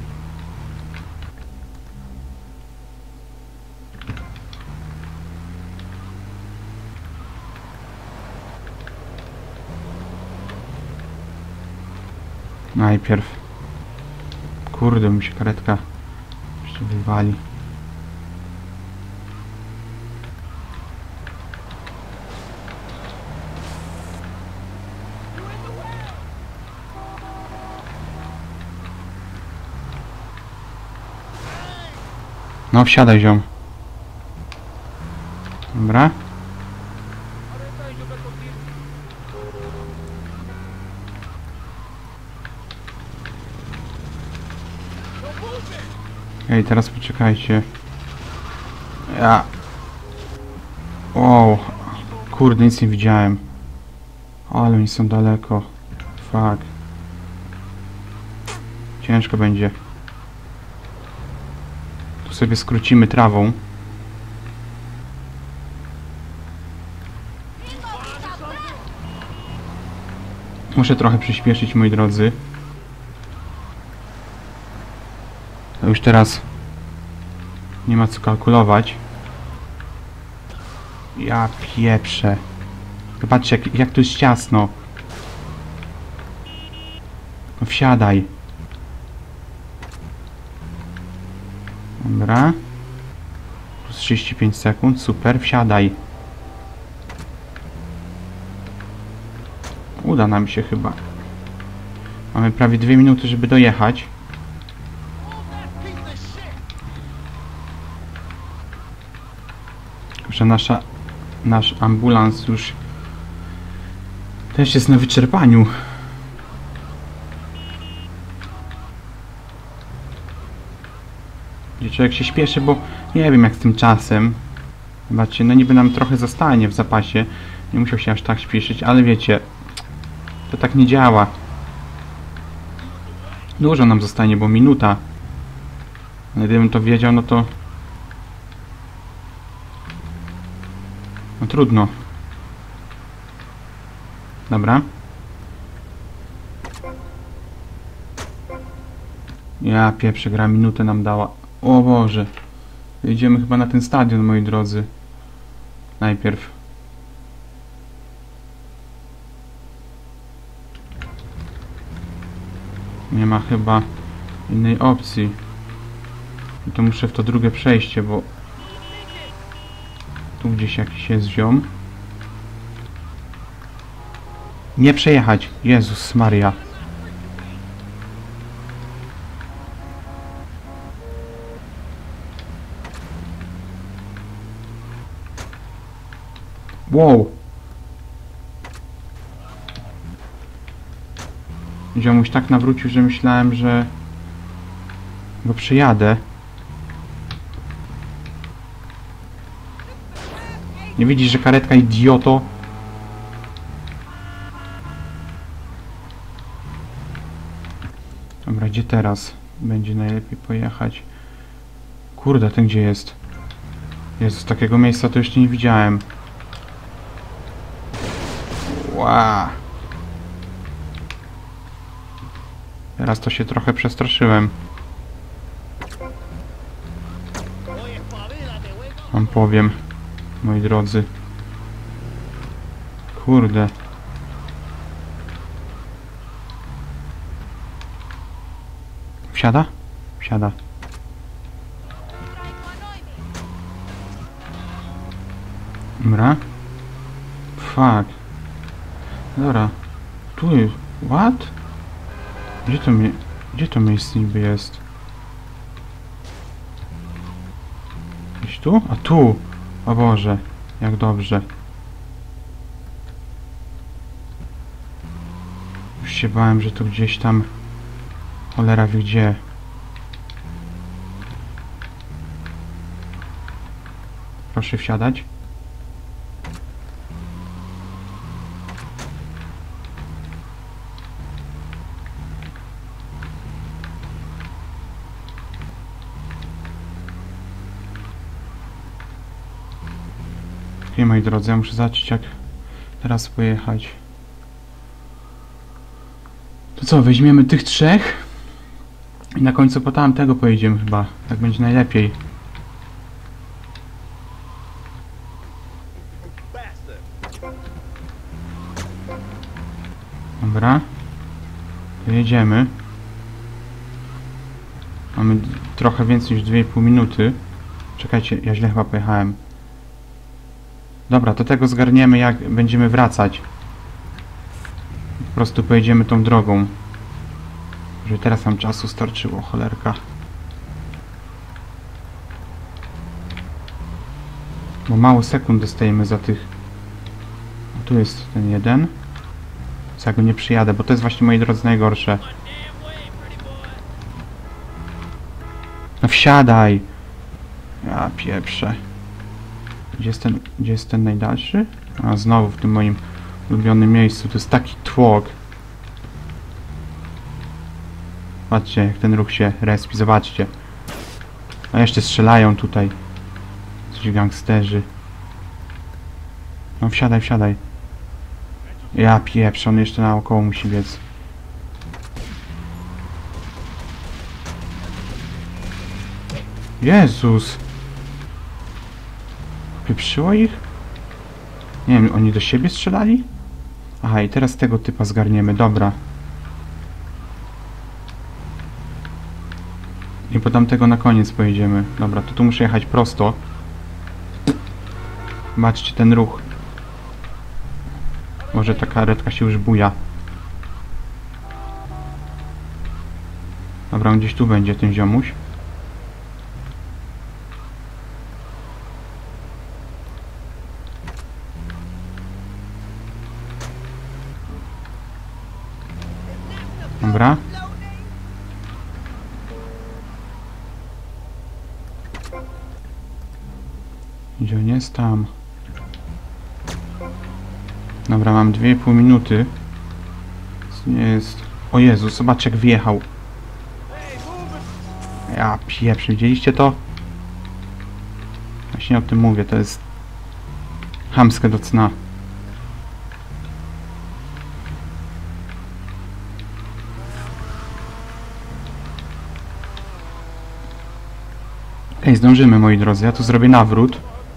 Najpierw. Kurde, mi się karetka jeszcze wywali. No, wsiadaj, ziom. Dobra. Ej, teraz poczekajcie. Ja... Wow. Kurde, nic nie widziałem. Ale oni są daleko. Fuck. Ciężko będzie. Tu sobie skrócimy trawą. Muszę trochę przyspieszyć, moi drodzy. To już teraz nie ma co kalkulować. Ja pieprzę. Zobaczcie, jak, jak tu jest ciasno. No wsiadaj. Dobra. Plus trzydzieści pięć sekund. Super, wsiadaj. Uda nam się chyba. Mamy prawie dwie minuty, żeby dojechać. Że nasza, nasz ambulans już też jest na wyczerpaniu. Gdzie człowiek się śpieszy, bo nie wiem jak z tym czasem. Zobaczcie, no niby nam trochę zostanie w zapasie. Nie musiał się aż tak śpieszyć, ale wiecie, to tak nie działa. Dużo nam zostanie, bo minuta. Ale gdybym to wiedział, no to... No trudno. Dobra. Ja pieprzę, gra minutę nam dała. O Boże. Jedziemy chyba na ten stadion, moi drodzy. Najpierw. Nie ma chyba innej opcji. I to muszę w to drugie przejście, bo tu gdzieś jakiś jest ziom. Nie przejechać! Jezus Maria! Wow! Ziomuś tak nawrócił, że myślałem, że go przejadę. Nie widzisz, że karetka, idioto? Dobra, gdzie teraz będzie najlepiej pojechać? Kurde, ten gdzie jest? Jezus, takiego miejsca to jeszcze nie widziałem. Wow. Teraz to się trochę przestraszyłem. Wam powiem, moi drodzy. Kurde. Wsiada? Wsiada. Dobra. Fuck. Dobra. Tu jest... What? Gdzie to mi... Gdzie to miejsce niby jest? Gdzieś tu? A tu! O Boże. Jak dobrze. Już się bałem, że to gdzieś tam... Cholera wie gdzie. Proszę wsiadać. Okej, moi drodzy, ja muszę zobaczyć, jak teraz pojechać. To co, weźmiemy tych trzech i na końcu po tamtego pojedziemy chyba. Tak będzie najlepiej. Dobra. To jedziemy. Mamy trochę więcej niż dwie i pół minuty. Czekajcie, ja źle chyba pojechałem. Dobra, to tego zgarniemy, jak będziemy wracać. Po prostu pojedziemy tą drogą. Że teraz nam czasu starczyło, cholerka. Bo mało sekund dostajemy za tych... O, tu jest ten jeden. Co ja go nie przyjadę, bo to jest właśnie, moi drodzy, najgorsze. No wsiadaj! Ja pieprzę. Gdzie jest ten, gdzie jest ten najdalszy? A znowu w tym moim ulubionym miejscu. To jest taki tłok. Patrzcie, jak ten ruch się respi. Zobaczcie. A jeszcze strzelają tutaj. Coś gangsterzy. No wsiadaj, wsiadaj. Ja pieprzę, on jeszcze naokoło musi biec. Jezus! Pieprzyło ich? Nie wiem, oni do siebie strzelali? Aha, i teraz tego typa zgarniemy, dobra. I po tamtego na koniec pojedziemy. Dobra, to tu muszę jechać prosto. Zobaczcie ten ruch. Może ta karetka się już buja. Dobra, on gdzieś tu będzie, ten ziomuś. Dobra. Gdzie on jest? Tam. Dobra, mam dwie i pół minuty. Nie jest... O Jezu, zobacz jak wjechał. Ja pieprzę, widzieliście to? Właśnie o tym mówię, to jest... chamskie do cna. Ej, zdążymy, moi drodzy, ja tu zrobię nawrót.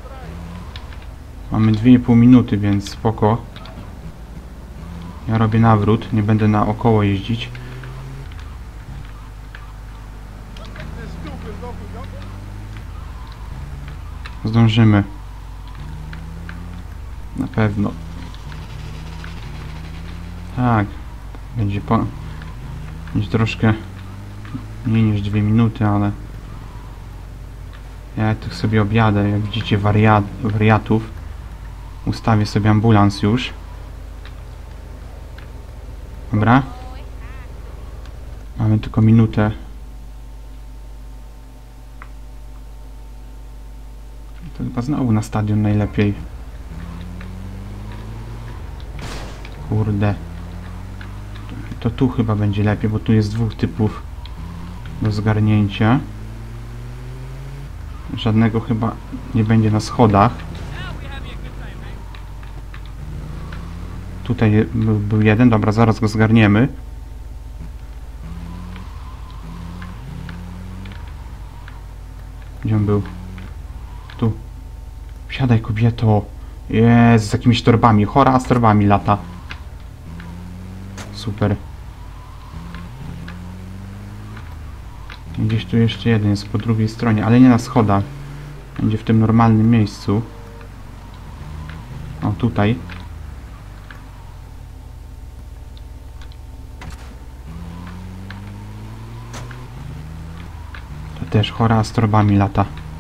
Mamy dwie i pół minuty, więc spoko. Ja robię nawrót, nie będę naokoło jeździć. Zdążymy. Na pewno. Tak. Będzie po... Będzie troszkę mniej niż dwie minuty, ale... Ja tu sobie objadę, jak widzicie, wariat, wariatów. Ustawię sobie ambulans już. Dobra. Mamy tylko minutę. To chyba znowu na stadion najlepiej. Kurde. To tu chyba będzie lepiej, bo tu jest dwóch typów do zgarnięcia. Żadnego chyba nie będzie na schodach. Tutaj był, był jeden. Dobra, zaraz go zgarniemy. Gdzie on był? Tu. Wsiadaj, kobieto. Jest z jakimiś torbami. Chora z torbami lata. Super. Gdzieś tu jeszcze jeden jest po drugiej stronie, ale nie na schodach. Będzie w tym normalnym miejscu. O, tutaj. To też chora z torbami lata.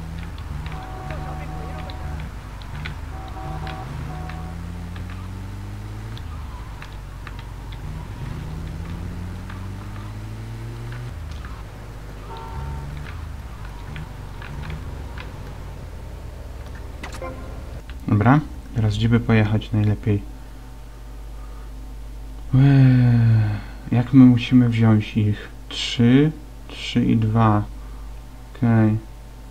Dobra, teraz gdzie by pojechać najlepiej? Eee, jak my musimy wziąć ich? Trzy, trzy i dwa. Okej. Okay.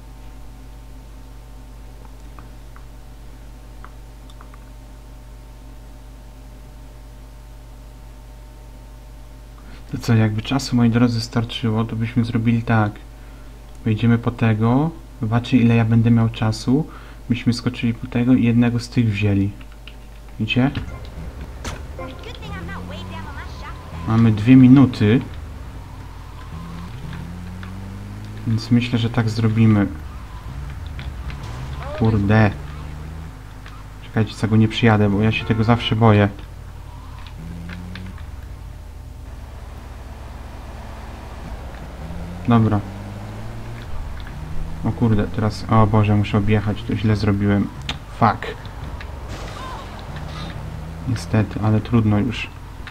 To co, jakby czasu, moi drodzy, starczyło, to byśmy zrobili tak. Wejdziemy po tego, zobaczy ile ja będę miał czasu. Byśmy skoczyli po tego i jednego z tych wzięli. Widzicie? Mamy dwie minuty. Więc myślę, że tak zrobimy. Kurde. Czekajcie, co go nie przyjadę, bo ja się tego zawsze boję. Dobra. O kurde, teraz... O Boże, muszę objechać, to źle zrobiłem. Fuck. Niestety, ale trudno już.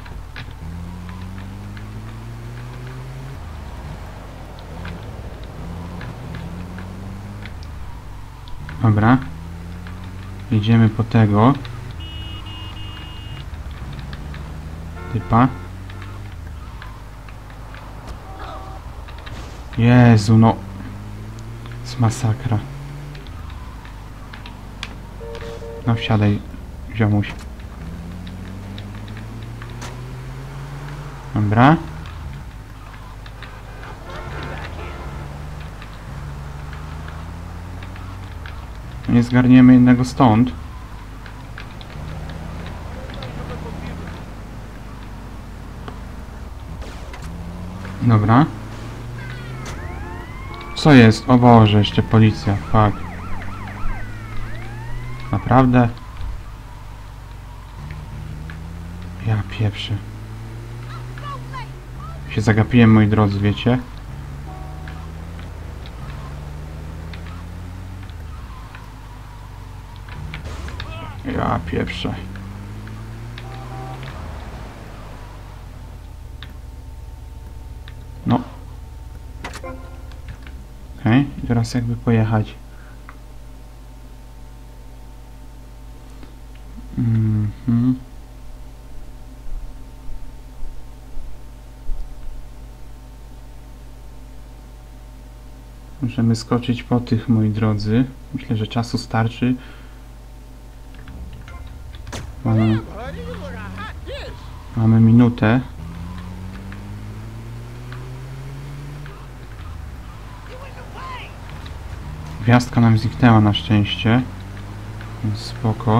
Dobra. Jedziemy po tego. Typa. Jezu, no. Z masakra. No wsiadaj, ziomuś. Dobra. Nie zgarniemy jednego stąd. Dobra. Co jest? O Boże, jeszcze policja. Fuck. Naprawdę? Ja pieprzę. Się zagapiłem, moi drodzy, wiecie? Ja pieprzę. No. Okej, okay. Teraz jakby pojechać. Mhm. Możemy skoczyć po tych, moi drodzy. Myślę, że czasu starczy. Mamy, mamy minutę. Gwiazdka nam zniknęła na szczęście. Więc spoko.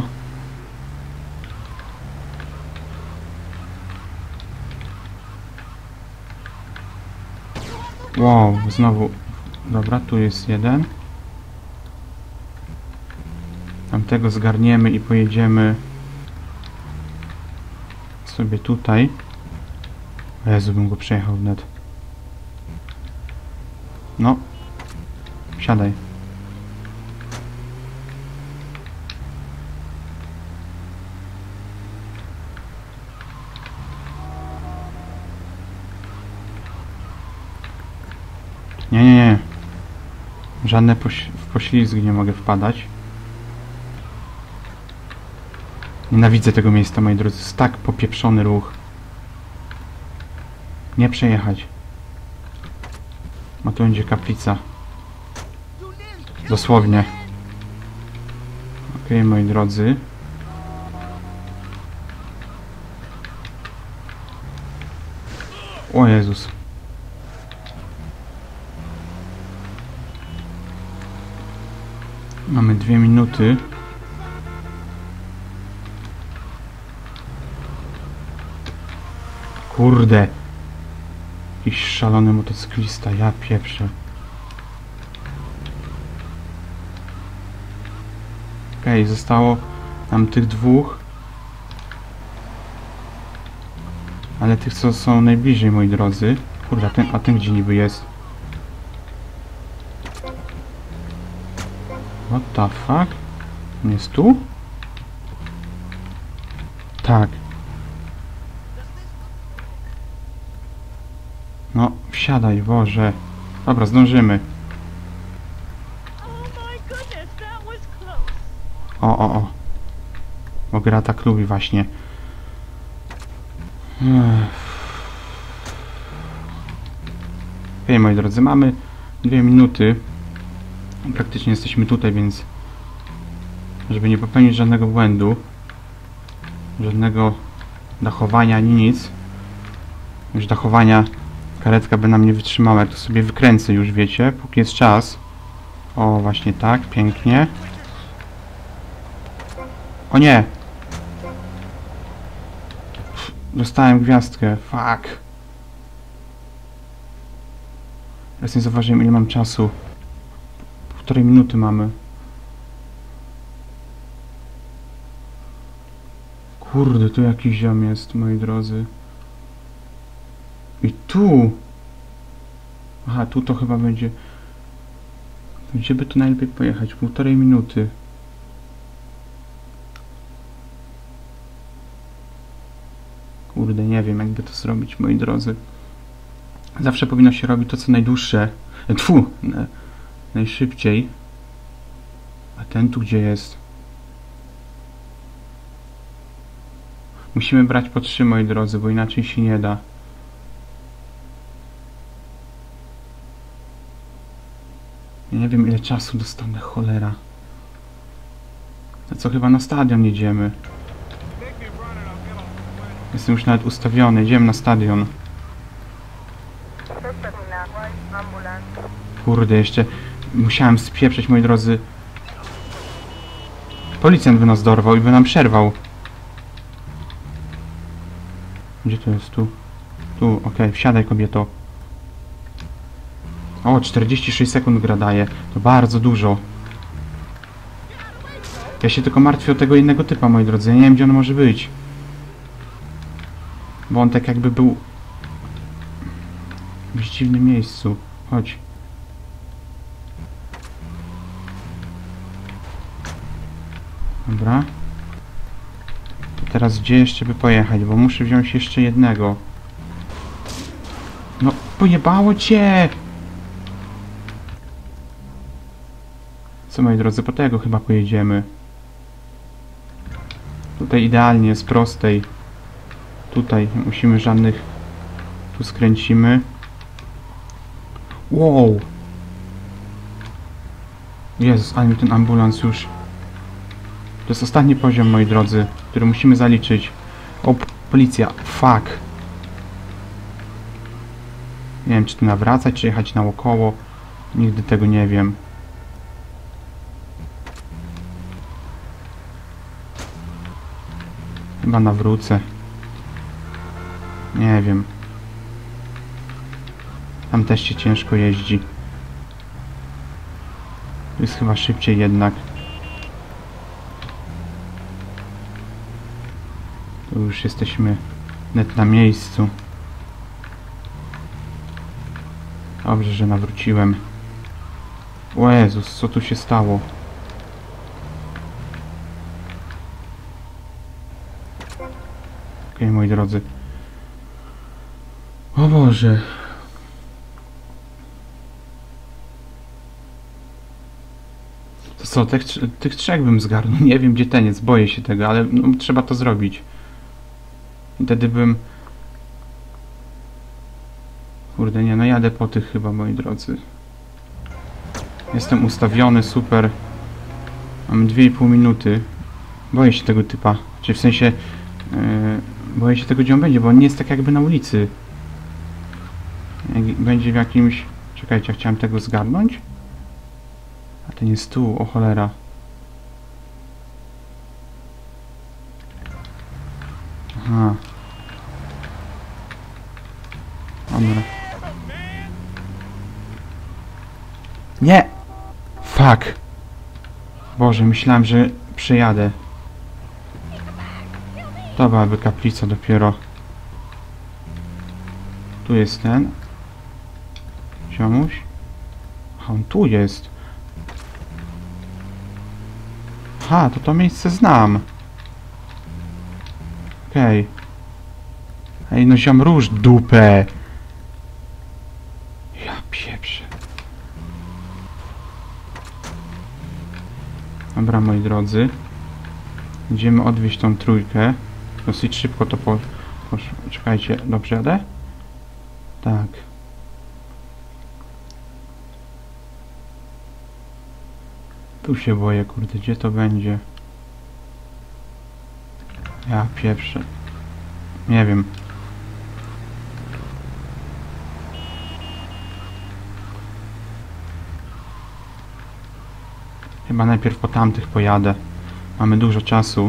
Wow, znowu. Dobra, tu jest jeden. Tamtego zgarniemy i pojedziemy sobie tutaj. O Jezu, bym go przejechał wnet. No. Siadaj. Nie, nie, nie. Żadne poś w poślizgi nie mogę wpadać. Nienawidzę tego miejsca, moi drodzy. Jest tak popieprzony ruch. Nie przejechać. A tu będzie kaplica. Dosłownie. Okej, okay, moi drodzy. O Jezus. Mamy dwie minuty. Kurde. Jakiś szalony motocyklista, ja pieprzę. Okej, okay, zostało nam tych dwóch. Ale tych, co są najbliżej, moi drodzy. Kurde, a ten, a ten gdzie niby jest? What the fuck? On jest tu? Tak. No, wsiadaj, Boże. Dobra, zdążymy. O, o, o. Bo gra tak lubi właśnie. Okej, moi drodzy, mamy dwie minuty. Praktycznie jesteśmy tutaj, więc żeby nie popełnić żadnego błędu, żadnego dachowania, ani nic. Już dachowania karetka by nam nie wytrzymała, jak to sobie wykręcę już, wiecie, póki jest czas. O, właśnie tak, pięknie. O nie! Dostałem gwiazdkę, fuck. Teraz nie zauważyłem, ile mam czasu. Półtorej minuty mamy. Kurde, tu jakiś ziom jest, moi drodzy. I tu! Aha, tu to chyba będzie... Gdzie by tu najlepiej pojechać? Półtorej minuty. Kurde, nie wiem, jakby to zrobić, moi drodzy. Zawsze powinno się robić to, co najdłuższe. Tfu! Najszybciej. A ten tu gdzie jest? Musimy brać po trzy, moi drodzy, bo inaczej się nie da. Ja nie wiem, ile czasu dostanę, cholera. A co, chyba na stadion jedziemy. Jestem już nawet ustawiony, idziemy na stadion. Kurde, jeszcze musiałem spieprzeć, moi drodzy. Policjant by nas dorwał i by nam przerwał. Gdzie to jest? Tu. Tu, okej, okay. Wsiadaj, kobieto. O, czterdzieści sześć sekund gra daje. To bardzo dużo. Ja się tylko martwię o tego innego typa, moi drodzy. Ja nie wiem, gdzie on może być. Bo on tak jakby był w dziwnym miejscu. Chodź. Dobra. To teraz gdzie jeszcze by pojechać? Bo muszę wziąć jeszcze jednego. No, pojebało cię! Co, moi drodzy, po tego chyba pojedziemy. Tutaj idealnie, z prostej. Tutaj nie musimy żadnych... Tu skręcimy. Wow! Jezus, ale mi ten ambulans już... To jest ostatni poziom, moi drodzy, który musimy zaliczyć. O, policja, fuck! Nie wiem, czy tu nawracać, czy jechać naokoło. Nigdy tego nie wiem. Chyba nawrócę. Nie wiem. Tam też się ciężko jeździ. Tu jest chyba szybciej jednak. Tu już jesteśmy net na miejscu. Dobrze, że nawróciłem. O Jezus, co tu się stało? Okej, moi drodzy. O Boże. To co, tych, tych trzech bym zgarnął. Nie wiem, gdzie ten jest, boję się tego, ale no, trzeba to zrobić. I wtedy bym... Kurde, nie, no jadę po tych chyba, moi drodzy. Jestem ustawiony, super. Mam dwie i pół minuty. Boję się tego typa. Czy w sensie... Yy, boję się tego, gdzie on będzie, bo on nie jest tak jakby na ulicy. Jak będzie w jakimś... Czekajcie, ja chciałem tego zgarnąć. A ten jest tu, o cholera. Aha. Dobra. Nie! Fuck! Boże, myślałem, że przejadę. To byłaby kaplica dopiero. Tu jest ten. Ziomuś. A on tu jest. Aha, to to miejsce znam. Okej. Okay. Ej, no ziom, róż dupę. Ja pieprzę. Dobra, moi drodzy. Idziemy odwieźć tą trójkę. Dosyć szybko to po... poszło. Czekajcie, dobrze jadę? Tak. Tu się boję, kurde, gdzie to będzie? Ja pieprzę. Nie wiem. Chyba najpierw po tamtych pojadę. Mamy dużo czasu.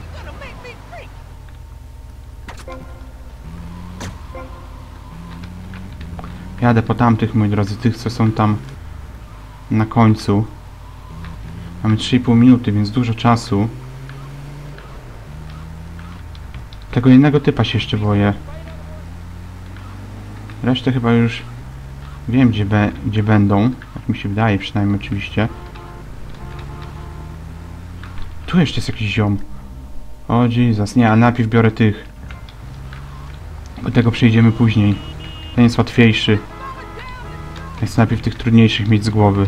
Jadę po tamtych, moi drodzy, tych, co są tam na końcu. Mamy trzy i pół minuty, więc dużo czasu. Tego jednego typa się jeszcze boję. Resztę chyba już wiem, gdzie, be, gdzie będą. Jak mi się wydaje, przynajmniej oczywiście. Tu jeszcze jest jakiś ziom. O Jesus, nie, ale najpierw biorę tych. Do tego przejdziemy później. Ten jest łatwiejszy. Jest najpierw tych trudniejszych mieć z głowy.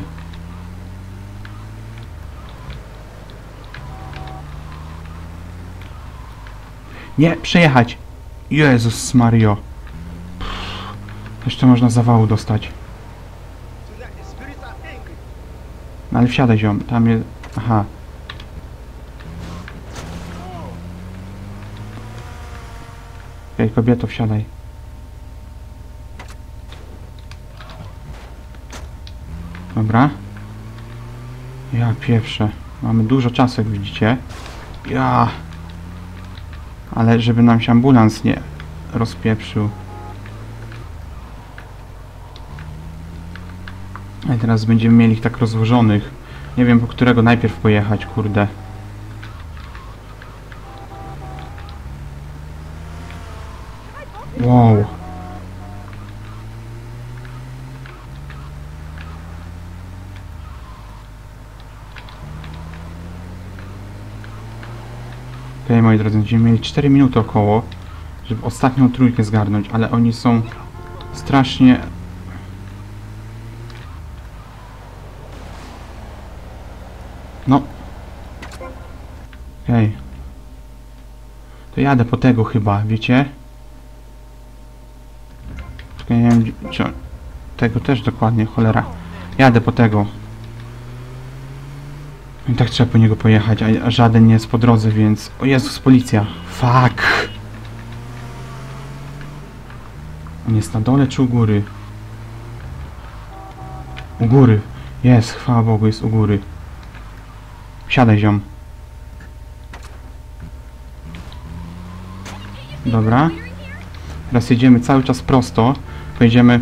Nie, przejechać! Jezus Mario. Pff, jeszcze można zawału dostać. No ale wsiadaj, ziom. Tam jest... Aha. Okej, okay, kobieto, wsiadaj. Dobra. Ja pieprzę. Mamy dużo czasu, jak widzicie. Ja... Ale żeby nam się ambulans nie rozpieprzył. I teraz będziemy mieli ich tak rozłożonych. Nie wiem, po którego najpierw pojechać, kurde. Wow. Okej, okay, moi drodzy, będziemy mieli cztery minuty około, żeby ostatnią trójkę zgarnąć, ale oni są strasznie... No. Okej. Okay. To jadę po tego chyba, wiecie? Czekaj, nie wiem, czy... Tego też dokładnie, cholera. Jadę po tego. I tak trzeba po niego pojechać, a żaden nie jest po drodze, więc... O Jezus, policja! Fuck! On jest na dole czy u góry? U góry. Jest, chwała Bogu, jest u góry. Wsiadaj, ziom. Dobra. Teraz jedziemy cały czas prosto. Pojedziemy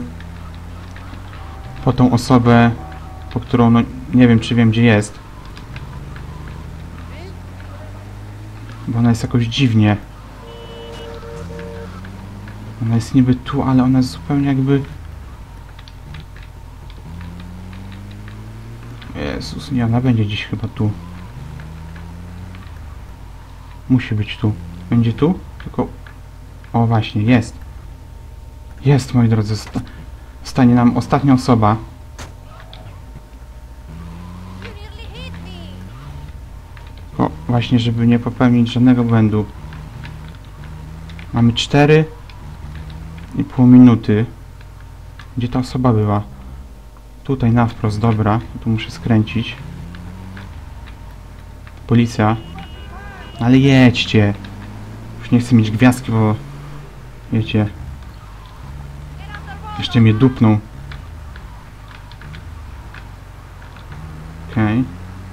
po tą osobę, po którą, no nie wiem, czy wiem, gdzie jest. Bo ona jest jakoś dziwnie. Ona jest niby tu, ale ona jest zupełnie jakby... Jezus, nie, ona będzie gdzieś chyba tu. Musi być tu. Będzie tu? Tylko... O właśnie, jest. Jest, moi drodzy. Sta stanie nam ostatnia osoba. Tylko właśnie, żeby nie popełnić żadnego błędu. Mamy cztery i pół minuty. Gdzie ta osoba była? Tutaj na wprost, dobra. Tu muszę skręcić. Policja. Ale jedźcie. Już nie chcę mieć gwiazdki, bo... Wiecie... Jeszcze mnie dupną. Okej. Okay.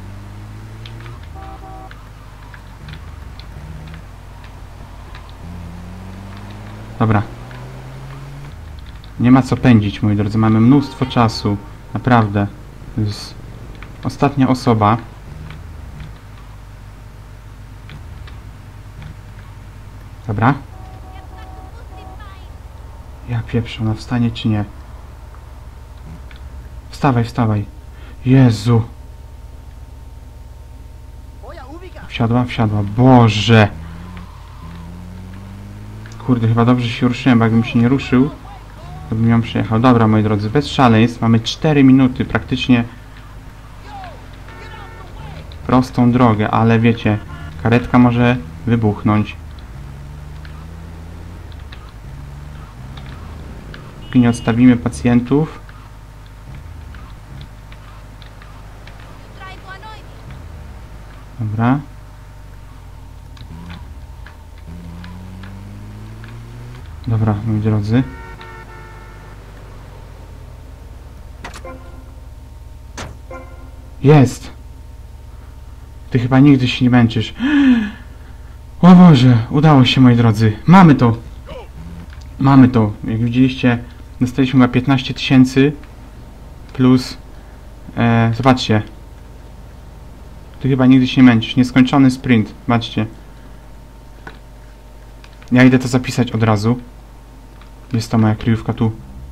Dobra. Nie ma co pędzić, moi drodzy. Mamy mnóstwo czasu. Naprawdę. To jest ostatnia osoba. Dobra. Ja pieprzę, ona wstanie czy nie? Wstawaj, wstawaj. Jezu. Wsiadła, wsiadła. Boże. Kurde, chyba dobrze się ruszyłem, bo jakbym się nie ruszył, to bym ją przejechał. Dobra, moi drodzy, bez szaleństw. Mamy cztery minuty, praktycznie prostą drogę, ale wiecie, karetka może wybuchnąć. Póki nie odstawimy pacjentów. Dobra. Dobra, moi drodzy. Jest! Ty chyba nigdy się nie męczysz. O Boże, udało się, moi drodzy. Mamy to! Mamy to. Jak widzieliście, dostaliśmy chyba piętnaście tysięcy plus... E, zobaczcie. Ty chyba nigdy się nie męczysz. Nieskończony sprint. Zobaczcie. Ja idę to zapisać od razu. Jest ta moja kryjówka tu.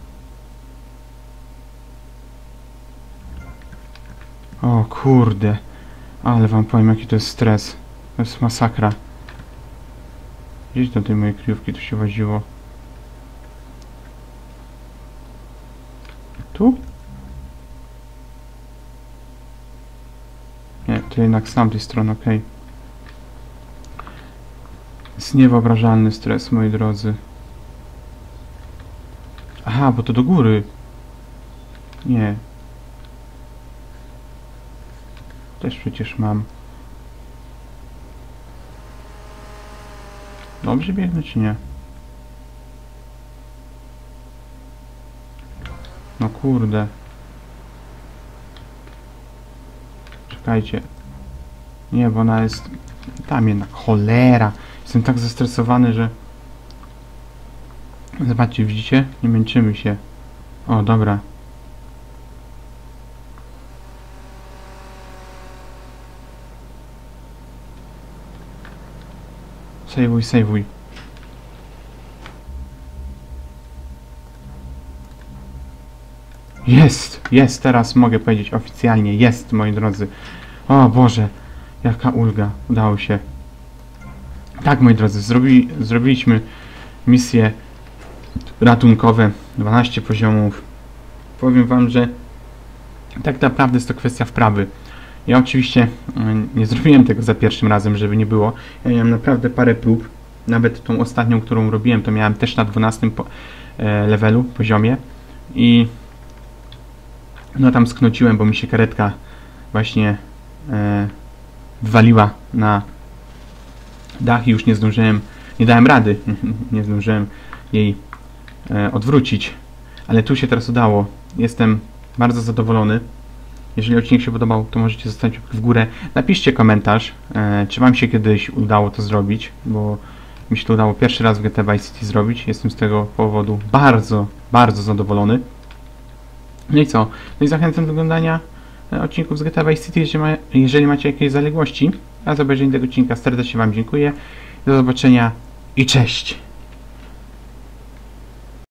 O kurde. Ale wam powiem, jaki to jest stres. To jest masakra. Gdzieś do tej mojej kryjówki tu się woziło. Tu? Nie, to jednak z tamtej strony, okej. Okay. Jest niewyobrażalny stres, moi drodzy. Aha, bo to do góry. Nie. Też przecież mam. Dobrze biegnę, czy nie? No kurde. Czekajcie. Nie, bo ona jest... Tam jednak. Cholera. Jestem tak zestresowany, że... Zobaczcie, widzicie? Nie męczymy się. O, dobra. Sejwuj, sejwuj. Jest! Jest! Teraz mogę powiedzieć oficjalnie. Jest, moi drodzy. O Boże. Jaka ulga. Udało się. Tak, moi drodzy. Zrobi, zrobiliśmy misje ratunkowe. dwanaście poziomów. Powiem wam, że tak naprawdę jest to kwestia wprawy. Ja oczywiście nie zrobiłem tego za pierwszym razem, żeby nie było. Ja miałem naprawdę parę prób. Nawet tą ostatnią, którą robiłem, to miałem też na dwunastym po, e, levelu, poziomie. I no tam sknociłem, bo mi się karetka właśnie e, waliła na dach i już nie zdążyłem, nie dałem rady, nie zdążyłem jej e, odwrócić. Ale tu się teraz udało. Jestem bardzo zadowolony. Jeżeli odcinek się podobał, to możecie zostawić w górę. Napiszcie komentarz, e, czy wam się kiedyś udało to zrobić, bo mi się to udało pierwszy raz w G T A Vice City zrobić. Jestem z tego powodu bardzo, bardzo zadowolony. No i co? No i zachęcam do oglądania odcinków z G T A Vice City, jeżeli, ma, jeżeli macie jakieś zaległości. A za obejrzenie tego odcinka serdecznie wam dziękuję. Do zobaczenia i cześć!